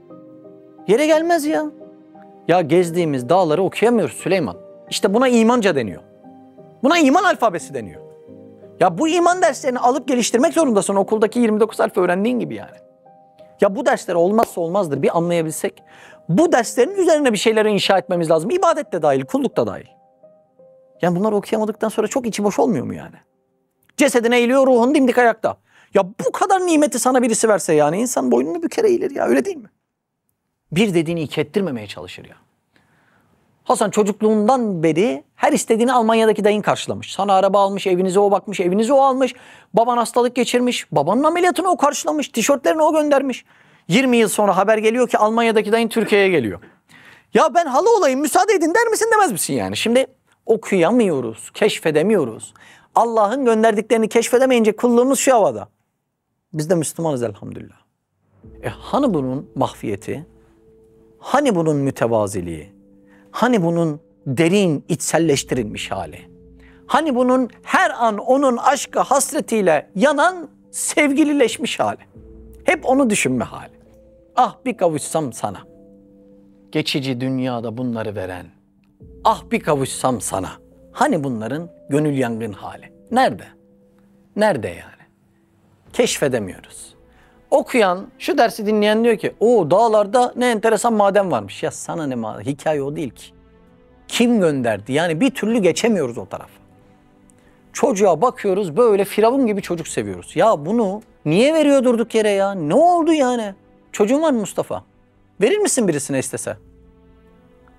yere gelmez ya. Ya gezdiğimiz dağları okuyamıyoruz Süleyman. İşte buna imanca deniyor. Buna iman alfabesi deniyor. Ya bu iman derslerini alıp geliştirmek zorundasın okuldaki 29 alfa öğrendiğin gibi yani. Ya bu dersler olmazsa olmazdır bir anlayabilsek. Bu derslerin üzerine bir şeyleri inşa etmemiz lazım. İbadet de dahil, kulluk da dahil. Yani bunları okuyamadıktan sonra çok içi boş olmuyor mu yani? Cesedine eğiliyor, ruhun dimdik ayakta. Ya bu kadar nimeti sana birisi verse yani insan boynunu büker eğilir ya öyle değil mi? Bir dediğini iki ettirmemeye çalışır ya. Hasan çocukluğundan beri her istediğini Almanya'daki dayın karşılamış. Sana araba almış, evinize o bakmış, evinizi o almış. Baban hastalık geçirmiş, babanın ameliyatını o karşılamış, tişörtlerini o göndermiş. 20 yıl sonra haber geliyor ki Almanya'daki dayın Türkiye'ye geliyor. Ya ben halı olayım müsaade edin der misin demez misin yani? Şimdi okuyamıyoruz, keşfedemiyoruz. Allah'ın gönderdiklerini keşfedemeyince kulluğumuz şu havada. Biz de Müslümanız elhamdülillah. Hani bunun mahfiyeti? Hani bunun mütevaziliği? Hani bunun derin içselleştirilmiş hali? Hani bunun her an onun aşkı hasretiyle yanan sevgilileşmiş hali? Hep onu düşünme hali. Ah bir kavuşsam sana. Geçici dünyada bunları veren. Ah bir kavuşsam sana. Hani bunların gönül yangın hali? Nerede? Nerede yani? Keşfedemiyoruz. Okuyan, şu dersi dinleyen diyor ki o dağlarda ne enteresan maden varmış. Ya sana ne maden? Hikaye o değil ki. Kim gönderdi? Yani bir türlü geçemiyoruz o tarafa. Çocuğa bakıyoruz böyle firavun gibi çocuk seviyoruz. Ya bunu niye veriyor durduk yere ya? Ne oldu yani? Çocuğun var mı Mustafa? Verir misin birisine istese?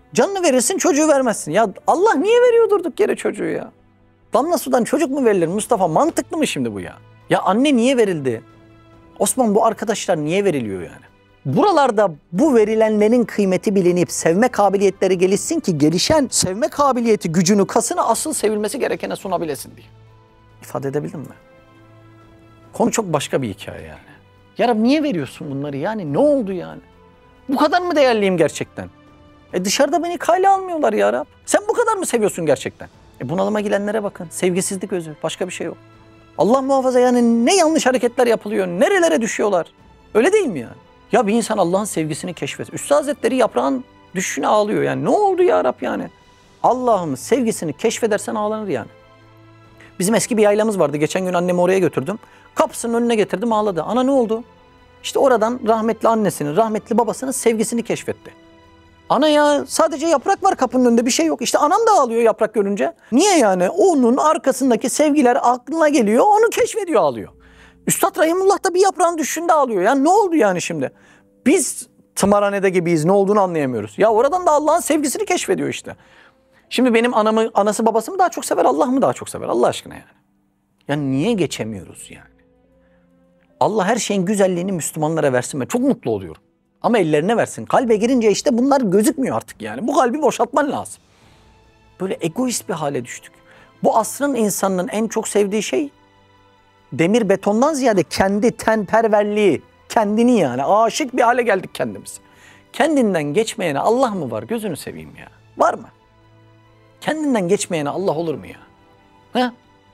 Canını verirsin, çocuğu vermezsin. Ya Allah niye veriyor durduk yere çocuğu ya? Damla sudan çocuk mu verilir Mustafa? Mantıklı mı şimdi bu ya? Ya anne niye verildi? Osman bu arkadaşlar niye veriliyor yani? Buralarda bu verilenlerin kıymeti bilinip sevme kabiliyetleri gelişsin ki gelişen sevme kabiliyeti gücünü kasını asıl sevilmesi gerekene sunabilesin diye. İfade edebildim mi? Konu çok başka bir hikaye yani. Ya Rabbi niye veriyorsun bunları yani? Ne oldu yani? Bu kadar mı değerliyim gerçekten? Dışarıda beni kale almıyorlar ya Rab. Sen bu kadar mı seviyorsun gerçekten? Bunalıma gidenlere bakın. Sevgisizlik özü. Başka bir şey yok. Allah muhafaza yani ne yanlış hareketler yapılıyor. Nerelere düşüyorlar. Öyle değil mi yani? Ya bir insan Allah'ın sevgisini keşfetsin. Üstad Hazretleri yaprağın düşüşüne ağlıyor yani. Ne oldu ya Rab yani? Allah'ın sevgisini keşfedersen ağlanır yani. Bizim eski bir yaylamız vardı. Geçen gün annemi oraya götürdüm. Kapısının önüne getirdim ağladı. Ana ne oldu? İşte oradan rahmetli annesinin, rahmetli babasının sevgisini keşfetti. Ana ya sadece yaprak var kapının önünde bir şey yok. İşte anam da ağlıyor yaprak görünce. Niye yani? Onun arkasındaki sevgiler aklına geliyor. Onu keşfediyor ağlıyor. Üstad Rahimullah da bir yaprağın düşüşünde ağlıyor. Ya ne oldu yani şimdi? Biz tımarhanede gibiyiz. Ne olduğunu anlayamıyoruz. Ya oradan da Allah'ın sevgisini keşfediyor işte. Şimdi benim anamı, anası babası mı daha çok sever? Allah mı daha çok sever? Allah aşkına yani. Ya niye geçemiyoruz yani? Allah her şeyin güzelliğini Müslümanlara versin. Ben çok mutlu oluyorum. Ama ellerine versin. Kalbe girince işte bunlar gözükmüyor artık yani. Bu kalbi boşaltman lazım. Böyle egoist bir hale düştük. Bu asrın insanının en çok sevdiği şey demir betondan ziyade kendi tenperverliği, kendini yani. Aşık bir hale geldik kendimiz. Kendinden geçmeyene Allah mı var? Gözünü seveyim ya. Var mı? Kendinden geçmeyene Allah olur mu ya? Ha?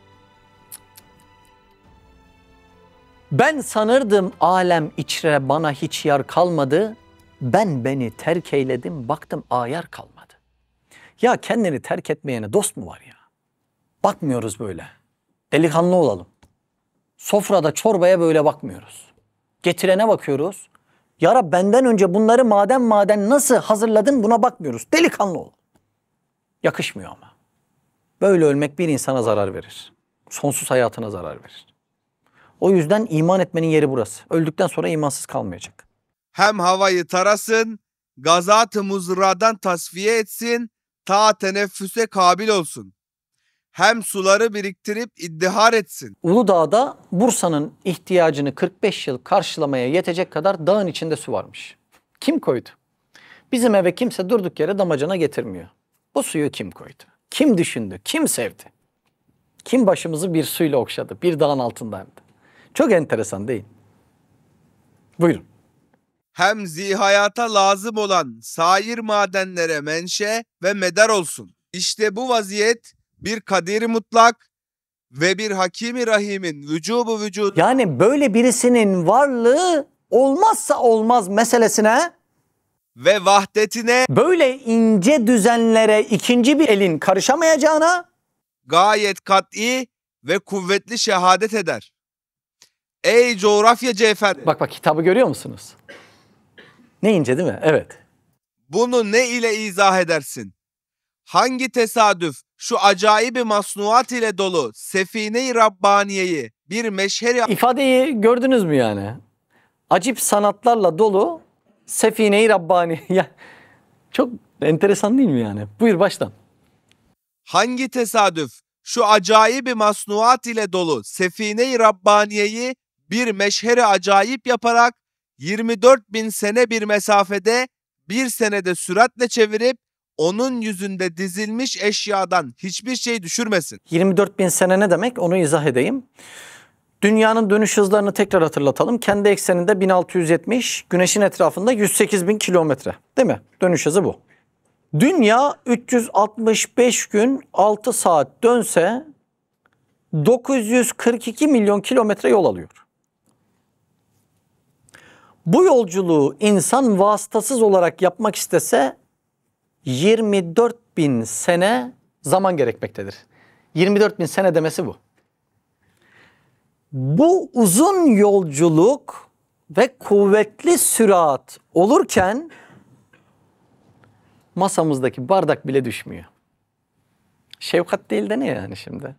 Ben sanırdım alem içre bana hiç yar kalmadı. Ben beni terk eyledim baktım ayar kalmadı. Ya kendini terk etmeyene dost mu var ya? Bakmıyoruz böyle. Delikanlı olalım. Sofrada çorbaya böyle bakmıyoruz. Getirene bakıyoruz. Ya Rab benden önce bunları maden nasıl hazırladın buna bakmıyoruz. Delikanlı ol. Yakışmıyor ama. Böyle ölmek bir insana zarar verir. Sonsuz hayatına zarar verir. O yüzden iman etmenin yeri burası. Öldükten sonra imansız kalmayacak. Hem havayı tarasın, gazat-ı muzradan tasfiye etsin, ta teneffüse kabil olsun. Hem suları biriktirip iddihar etsin. Uludağ'da Bursa'nın ihtiyacını 45 yıl karşılamaya yetecek kadar dağın içinde su varmış. Kim koydu? Bizim eve kimse durduk yere damacana getirmiyor. Bu suyu kim koydu? Kim düşündü? Kim sevdi? Kim başımızı bir suyla okşadı? Bir dağın altında hem de. Çok enteresan değil. Buyurun. Hem zihayata lazım olan sair madenlere menşe ve medar olsun. İşte bu vaziyet bir kadir mutlak ve bir hakimi rahimin vücubu vücud. Yani böyle birisinin varlığı olmazsa olmaz meselesine Ve vahdetine böyle ince düzenlere ikinci bir elin karışamayacağına gayet kat'i ve kuvvetli şehadet eder. Ey coğrafyacı efendi! bak kitabı görüyor musunuz? Ne ince değil mi? Evet. Bunu ne ile izah edersin? Hangi tesadüf şu acayibi masnuat ile dolu Sefine-i Rabbaniye'yi bir meşheri İfadeyi gördünüz mü yani? Acip sanatlarla dolu Sefine-i Rabbani. Ya, çok enteresan değil mi yani? Buyur baştan. hangi tesadüf şu acayibi masnuat ile dolu Sefine-i Rabbaniye'yi bir meşheri acayip yaparak 24.000 sene bir mesafede bir senede süratle çevirip onun yüzünde dizilmiş eşyadan hiçbir şey düşürmesin. 24.000 sene ne demek? Onu izah edeyim. Dünyanın dönüş hızlarını tekrar hatırlatalım. Kendi ekseninde 1670, güneşin etrafında 108.000 kilometre. Değil mi? Dönüş hızı bu. Dünya 365 gün 6 saat dönse 942 milyon kilometre yol alıyor. Bu yolculuğu insan vasıtasız olarak yapmak istese 24.000 sene zaman gerekmektedir. 24.000 sene demesi bu. Bu uzun yolculuk ve kuvvetli sürat olurken masamızdaki bardak bile düşmüyor. Şefkat değil de ne yani şimdi?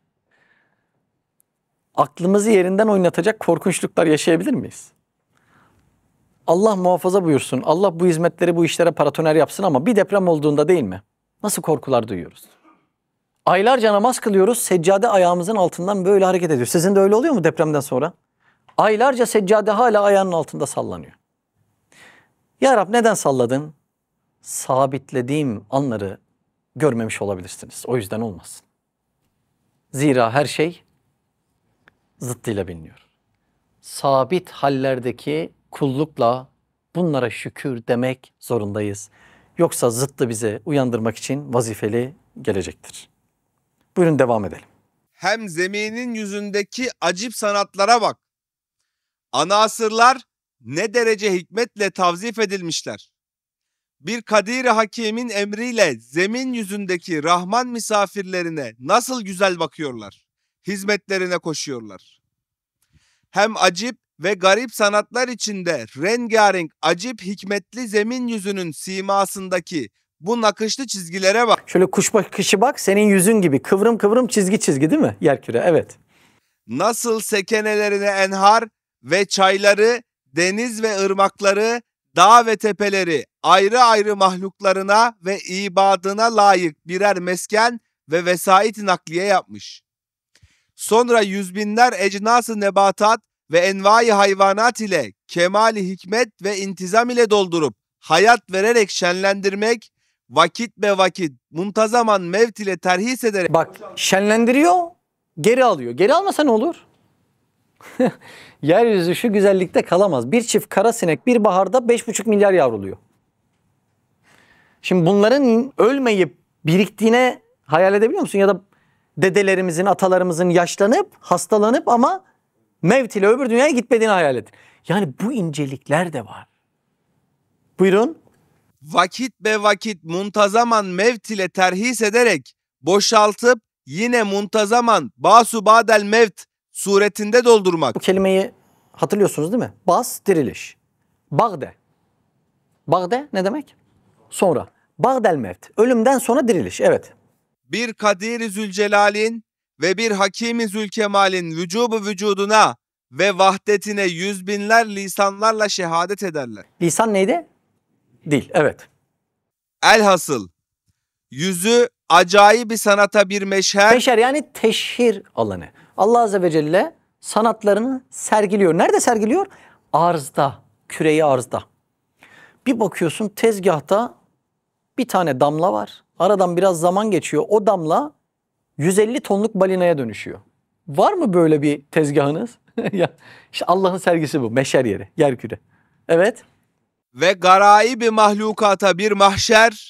Aklımızı yerinden oynatacak korkunçluklar yaşayabilir miyiz? Allah muhafaza buyursun. Allah bu hizmetleri, bu işlere paratoner yapsın ama bir deprem olduğunda değil mi? Nasıl korkular duyuyoruz? Aylarca namaz kılıyoruz. Seccade ayağımızın altından böyle hareket ediyor. Sizin de öyle oluyor mu depremden sonra? Aylarca seccade hala ayağının altında sallanıyor. Ya Rab neden salladın? Sabitlediğim anları görmemiş olabilirsiniz. O yüzden olmasın. Zira her şey zıttıyla biliniyor. Sabit hallerdeki kullukla bunlara şükür demek zorundayız. Yoksa zıttı bize uyandırmak için vazifeli gelecektir. Buyurun devam edelim. Hem zeminin yüzündeki acip sanatlara bak. Anasırlar ne derece hikmetle tavzif edilmişler. Bir Kadir-i Hakim'in emriyle zemin yüzündeki Rahman misafirlerine nasıl güzel bakıyorlar. Hizmetlerine koşuyorlar. Hem acip ve garip sanatlar içinde rengarenk acip hikmetli zemin yüzünün simasındaki bu nakışlı çizgilere bak. Şöyle kuş bakışı bak, senin yüzün gibi kıvrım kıvrım çizgi değil mi yerküre? Evet. Nasıl sekenelerine enhar ve çayları, deniz ve ırmakları, dağ ve tepeleri ayrı ayrı mahluklarına ve ibadına layık birer mesken ve vesait-i nakliye yapmış. Sonra yüzbinler ecnas-ı nebatat ve envai hayvanat ile kemali hikmet ve intizam ile doldurup hayat vererek şenlendirmek, vakit be vakit muntazaman mevt ile terhis ederek... Bak şenlendiriyor, geri alıyor. Geri almasa ne olur? Yeryüzü şu güzellikte kalamaz. Bir çift kara sinek bir baharda 5,5 milyar yavruluyor. Şimdi bunların ölmeyip biriktiğine hayal edebiliyor musun? Ya da dedelerimizin, atalarımızın yaşlanıp, hastalanıp ama mevt ile öbür dünyaya gitmediğini hayal edin. Yani bu incelikler de var. Buyurun. Vakit be vakit muntazaman mevt ile terhis ederek boşaltıp yine muntazaman basu badel mevt suretinde doldurmak. Bu kelimeyi hatırlıyorsunuz değil mi? Bas, diriliş. Bagde. Bagde ne demek? Sonra. Bagdel mevt. Ölümden sonra diriliş. Evet. Bir Kadir-i Zülcelal'in ve bir Hakim-i Zülkemal'in vücubu vücuduna ve vahdetine yüz binler lisanlarla şehadet ederler. Lisan neydi? Dil. Evet. Elhasıl yüzü acayip bir sanata bir meşher. Meşher yani teşhir alanı. Allah Azze ve Celle sanatlarını sergiliyor. Nerede sergiliyor? Arzda. Küreyi arzda. Bir bakıyorsun tezgahta bir tane damla var. Aradan biraz zaman geçiyor. O damla 150 tonluk balinaya dönüşüyor. Var mı böyle bir tezgahınız? Ya, işte Allah'ın sergisi bu. Meşher yeri. Yerküre. Evet. Ve garaibi mahlukata bir mahşer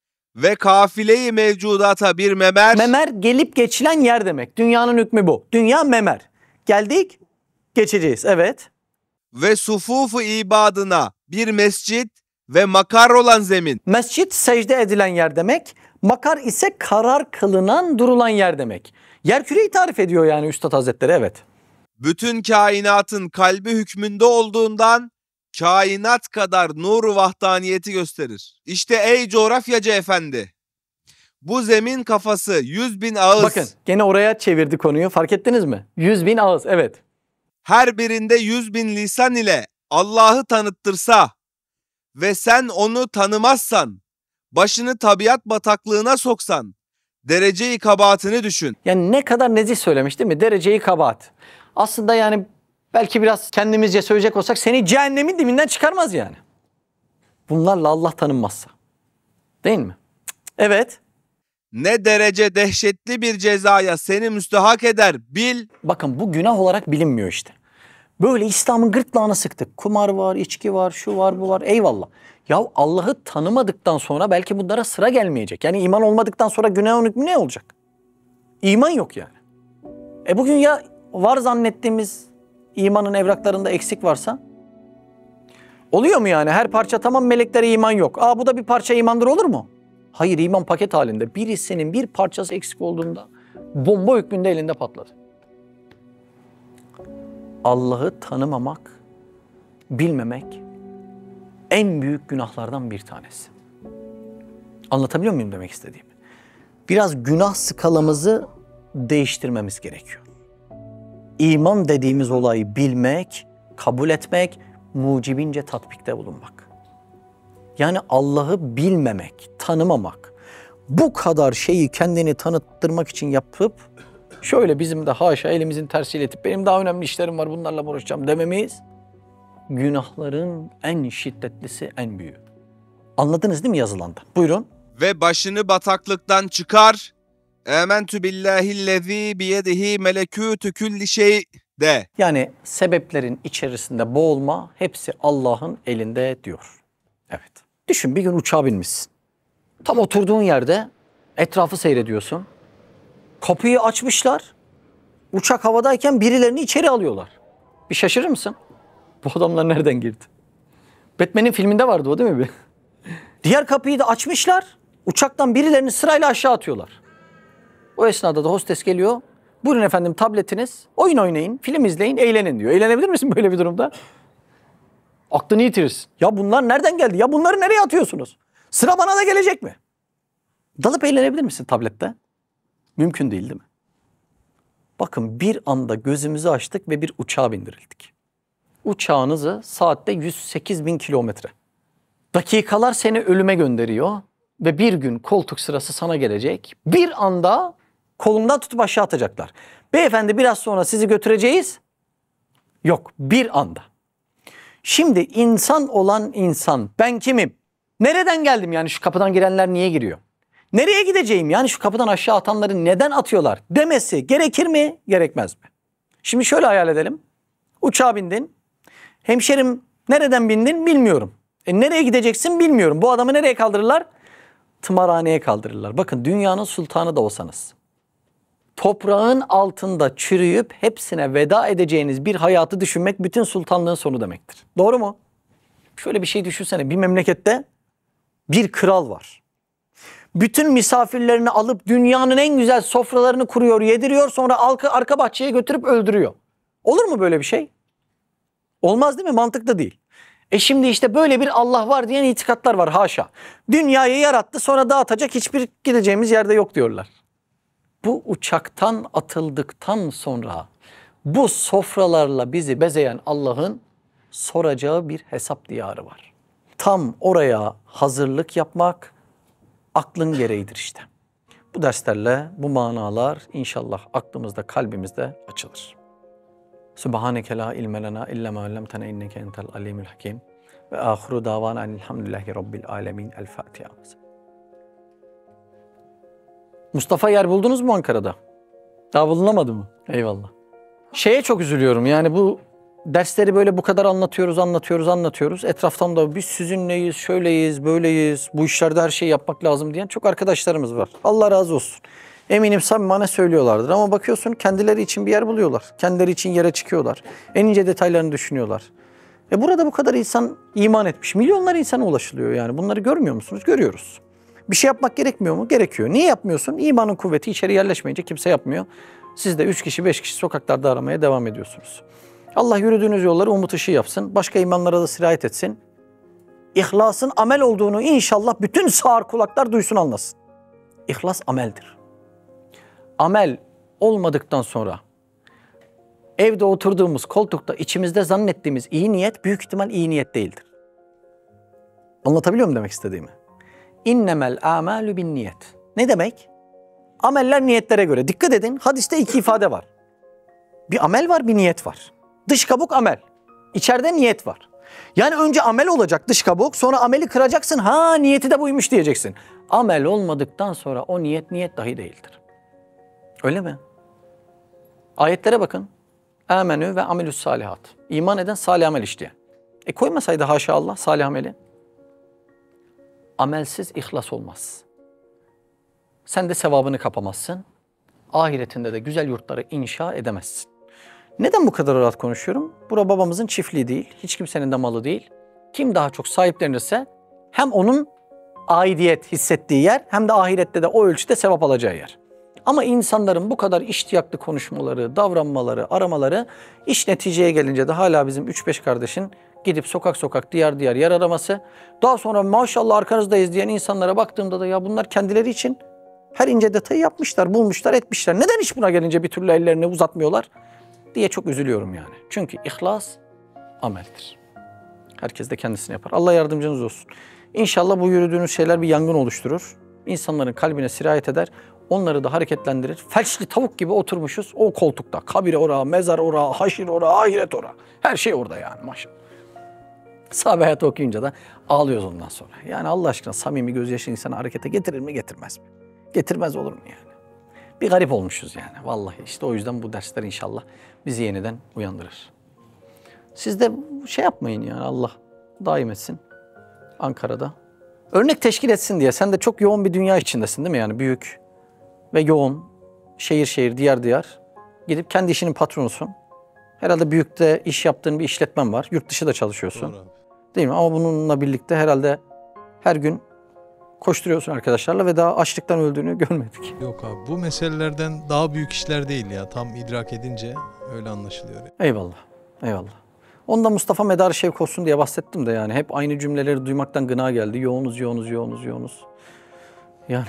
ve kafile-i mevcudata bir memer. Memer gelip geçilen yer demek. Dünyanın hükmü bu. Dünya memer. Geldik, geçeceğiz. Evet. Ve sufufu ibadına bir mescit ve makar olan zemin. Mescit secde edilen yer demek. Makar ise karar kılınan, durulan yer demek. Yerküreyi tarif ediyor yani Üstad Hazretleri. Evet. Bütün kainatın kalbi hükmünde olduğundan kainat kadar nur-u vahdaniyeti gösterir. İşte ey coğrafyacı efendi, bu zemin kafası 100.000 ağız. Bakın gene oraya çevirdi konuyu, fark ettiniz mi? 100.000 ağız, evet. Her birinde 100.000 lisan ile Allah'ı tanıttırsa ve sen onu tanımazsan, başını tabiat bataklığına soksan, derece-i kabahatini düşün. Yani ne kadar nezih söylemiş değil mi? Derece-i kabahat. Aslında yani belki biraz kendimizce söyleyecek olsak seni cehennemin dibinden çıkarmaz yani. Bunlarla Allah tanınmazsa. Değil mi? Evet. Ne derece dehşetli bir cezaya seni müstehak eder bil. Bakın bu günah olarak bilinmiyor işte. Böyle İslam'ın gırtlağına sıktık. Kumar var, içki var, şu var, bu var. Eyvallah. Ya Allah'ı tanımadıktan sonra belki bunlara sıra gelmeyecek. Yani iman olmadıktan sonra günahın hükmü ne olacak? İman yok yani. Bugün ya var zannettiğimiz imanın evraklarında eksik varsa? Oluyor mu yani? Her parça tamam, meleklere iman yok. Bu da bir parça imandır olur mu? Hayır, iman paket halinde. Birisinin bir parçası eksik olduğunda bomba hükmünde elinde patladı. Allah'ı tanımamak, bilmemek en büyük günahlardan bir tanesi. Anlatabiliyor muyum demek istediğimi? Biraz günah skalamızı değiştirmemiz gerekiyor. İman dediğimiz olayı bilmek, kabul etmek, mucibince tatbikte bulunmak. Yani Allah'ı bilmemek, tanımamak, bu kadar şeyi kendini tanıttırmak için yapıp şöyle bizim de haşa elimizin tersiyle itip benim daha önemli işlerim var bunlarla uğraşacağım dememiz günahların en şiddetlisi, en büyüğü. Anladınız değil mi yazılandan? Buyurun. Ve başını bataklıktan çıkar. Âmentü billâhillezî biyedihi melekûtü külli şey de. Yani sebeplerin içerisinde boğulma hepsi Allah'ın elinde diyor. Evet. Düşün bir gün uçağa binmişsin. Tam oturduğun yerde etrafı seyrediyorsun. Kapıyı açmışlar. Uçak havadayken birilerini içeri alıyorlar. Bir şaşırır mısın? Bu adamlar nereden girdi? Batman'in filminde vardı o değil mi? Diğer kapıyı da açmışlar. Uçaktan birilerini sırayla aşağı atıyorlar. O esnada da hostes geliyor. Buyurun efendim tabletiniz. Oyun oynayın, film izleyin, eğlenin diyor. Eğlenebilir misin böyle bir durumda? Aklını yitirirsin. Ya bunlar nereden geldi? Ya bunları nereye atıyorsunuz? Sıra bana da gelecek mi? Dalıp eğlenebilir misin tablette? Mümkün değil mi? Bakın bir anda gözümüzü açtık ve bir uçağa bindirildik. Uçağınızı saatte 108.000 kilometre. Dakikalar seni ölüme gönderiyor ve bir gün koltuk sırası sana gelecek. Bir anda kolundan tutup aşağı atacaklar. Beyefendi biraz sonra sizi götüreceğiz. Yok, bir anda. Şimdi insan olan insan, ben kimim? Nereden geldim yani şu kapıdan girenler niye giriyor? Nereye gideceğim yani şu kapıdan aşağı atanları neden atıyorlar demesi gerekir mi, gerekmez mi? Şimdi şöyle hayal edelim. Uçağa bindin. Hemşerim nereden bindin bilmiyorum. Nereye gideceksin bilmiyorum. Bu adamı nereye kaldırırlar? Tımarhaneye kaldırırlar. Bakın dünyanın sultanı da olsanız. Toprağın altında çürüyüp hepsine veda edeceğiniz bir hayatı düşünmek bütün sultanlığın sonu demektir. Doğru mu? Şöyle bir şey düşünsene. Bir memlekette bir kral var. Bütün misafirlerini alıp dünyanın en güzel sofralarını kuruyor, yediriyor. Sonra arka bahçeye götürüp öldürüyor. Olur mu böyle bir şey? Olmaz değil mi? Mantıklı değil. Şimdi işte böyle bir Allah var diyen itikatlar var haşa. Dünyayı yarattı sonra dağıtacak hiçbir gideceğimiz yerde yok diyorlar. Bu uçaktan atıldıktan sonra bu sofralarla bizi bezeyen Allah'ın soracağı bir hesap diyarı var. Tam oraya hazırlık yapmak aklın gereğidir işte. Bu derslerle bu manalar inşallah aklımızda, kalbimizde açılır. Subhaneke la ilme lena illa ma allamtena inneke entel alimul hakim. Ve ahiru davana elhamdülillahi rabbil alemin. El Fatiha. Mustafa yer buldunuz mu Ankara'da? Daha bulunamadı mı? Eyvallah. Şeye çok üzülüyorum yani bu dersleri böyle bu kadar anlatıyoruz. Etraftan da biz sizinleyiz, şöyleyiz, böyleyiz, bu işlerde her şeyi yapmak lazım diyen çok arkadaşlarımız var. Allah razı olsun. Eminim samimane söylüyorlardır ama bakıyorsun kendileri için bir yer buluyorlar. Kendileri için yere çıkıyorlar. En ince detaylarını düşünüyorlar. Burada bu kadar insan iman etmiş. Milyonlar insana ulaşılıyor yani. Bunları görmüyor musunuz? Görüyoruz. Bir şey yapmak gerekmiyor mu? Gerekiyor. Niye yapmıyorsun? İmanın kuvveti içeri yerleşmeyince kimse yapmıyor. Siz de 3 kişi 5 kişi sokaklarda aramaya devam ediyorsunuz. Allah yürüdüğünüz yolları umut ışığı yapsın. Başka imanlara da sirayet etsin. İhlasın amel olduğunu inşallah bütün sağır kulaklar duysun anlasın. İhlas ameldir. Amel olmadıktan sonra evde oturduğumuz koltukta içimizde zannettiğimiz iyi niyet büyük ihtimal iyi niyet değildir. Anlatabiliyor muyum demek istediğimi? İnnemel âmâlü bin niyet. Ne demek? Ameller niyetlere göre. Dikkat edin hadiste 2 ifade var. Bir amel var bir niyet var. Dış kabuk amel. İçeride niyet var. Yani önce amel olacak dış kabuk sonra ameli kıracaksın. Ha niyeti de buymuş diyeceksin. Amel olmadıktan sonra o niyet dahi değildir. Öyle mi? Ayetlere bakın. Âmenü ve amelüs salihat. İman eden salih amel işleyen. Koymasaydı haşa Allah salih ameli. Amelsiz ihlas olmaz. Sen de sevabını kapamazsın. Ahiretinde de güzel yurtları inşa edemezsin. Neden bu kadar rahat konuşuyorum? Bura babamızın çiftliği değil. Hiç kimsenin de malı değil. Kim daha çok sahiplenirse hem onun aidiyet hissettiği yer hem de ahirette de o ölçüde sevap alacağı yer. Ama insanların bu kadar iştiyaklı konuşmaları, davranmaları, aramaları iş neticeye gelince de hala bizim 3-5 kardeşin gidip sokak sokak, diyar diyar yer araması. Daha sonra maşallah arkanızdayız diyen insanlara baktığımda da ya bunlar kendileri için her ince detayı yapmışlar, bulmuşlar, etmişler. Neden hiç buna gelince bir türlü ellerini uzatmıyorlar diye çok üzülüyorum yani. Çünkü ihlas ameldir. Herkes de kendisini yapar. Allah yardımcınız olsun. İnşallah bu yürüdüğünüz şeyler bir yangın oluşturur. İnsanların kalbine sirayet eder. Onları da hareketlendirir. Felçli tavuk gibi oturmuşuz o koltukta. Kabir ora, mezar ora, haşir ora, ahiret ora. Her şey orada yani maşallah. Sahabe hayatı okuyunca da ağlıyoruz ondan sonra. Yani Allah aşkına samimi gözyaşı insanı harekete getirir mi getirmez mi? Getirmez olur mu yani? Bir garip olmuşuz yani vallahi. İşte o yüzden bu dersler inşallah bizi yeniden uyandırır. Siz de şey yapmayın yani Allah daim etsin Ankara'da. Örnek teşkil etsin diye. Sen de çok yoğun bir dünya içindesin değil mi yani? Büyük ve yoğun, şehir şehir, diyar diyar. Gidip kendi işinin patronusun. Herhalde büyükte iş yaptığın bir işletmen var. Yurt dışı da çalışıyorsun. Doğru. Değil mi? Ama bununla birlikte herhalde her gün koşturuyorsun arkadaşlarla ve daha açlıktan öldüğünü görmedik. Yok abi, bu meselelerden daha büyük işler değil ya. Tam idrak edince öyle anlaşılıyor. Eyvallah, eyvallah. Onda Mustafa Medar Şevk olsun diye bahsettim de yani. Hep aynı cümleleri duymaktan gına geldi. Yoğunuz, yoğunuz, yoğunuz, yoğunuz. Yani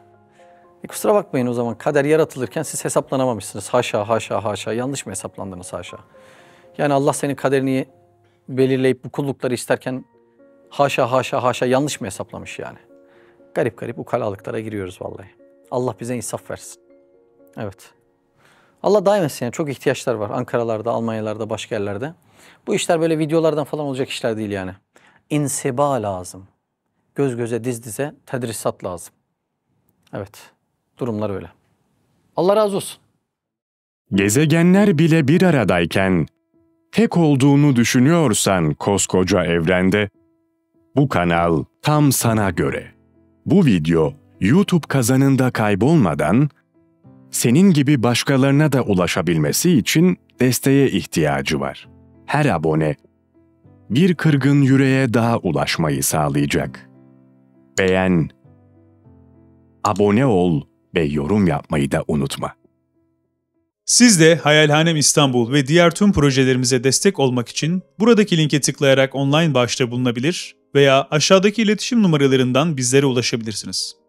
kusura bakmayın o zaman. Kader yaratılırken siz hesaplanamamışsınız. Haşa, haşa, haşa. Yanlış mı hesaplandınız haşa? Yani Allah senin kaderini belirleyip bu kullukları isterken haşa, haşa, haşa yanlış mı hesaplamış yani? Garip garip ukalalıklara giriyoruz vallahi. Allah bize insaf versin. Evet. Allah daim etsin yani. Çok ihtiyaçlar var. Ankara'larda, Almanyalarda, başka yerlerde. Bu işler böyle videolardan falan olacak işler değil yani. İnsiba lazım. Göz göze, diz dize tedrisat lazım. Evet. Durumlar öyle. Allah razı olsun. Gezegenler bile bir aradayken, tek olduğunu düşünüyorsan koskoca evrende, bu kanal tam sana göre. Bu video YouTube kazanında kaybolmadan, senin gibi başkalarına da ulaşabilmesi için desteğe ihtiyacı var. Her abone, bir kırgın yüreğe daha ulaşmayı sağlayacak. Beğen, abone ol ve yorum yapmayı da unutma. Siz de Hayalhanem İstanbul ve diğer tüm projelerimize destek olmak için buradaki linke tıklayarak online bağışta bulunabilir veya aşağıdaki iletişim numaralarından bizlere ulaşabilirsiniz.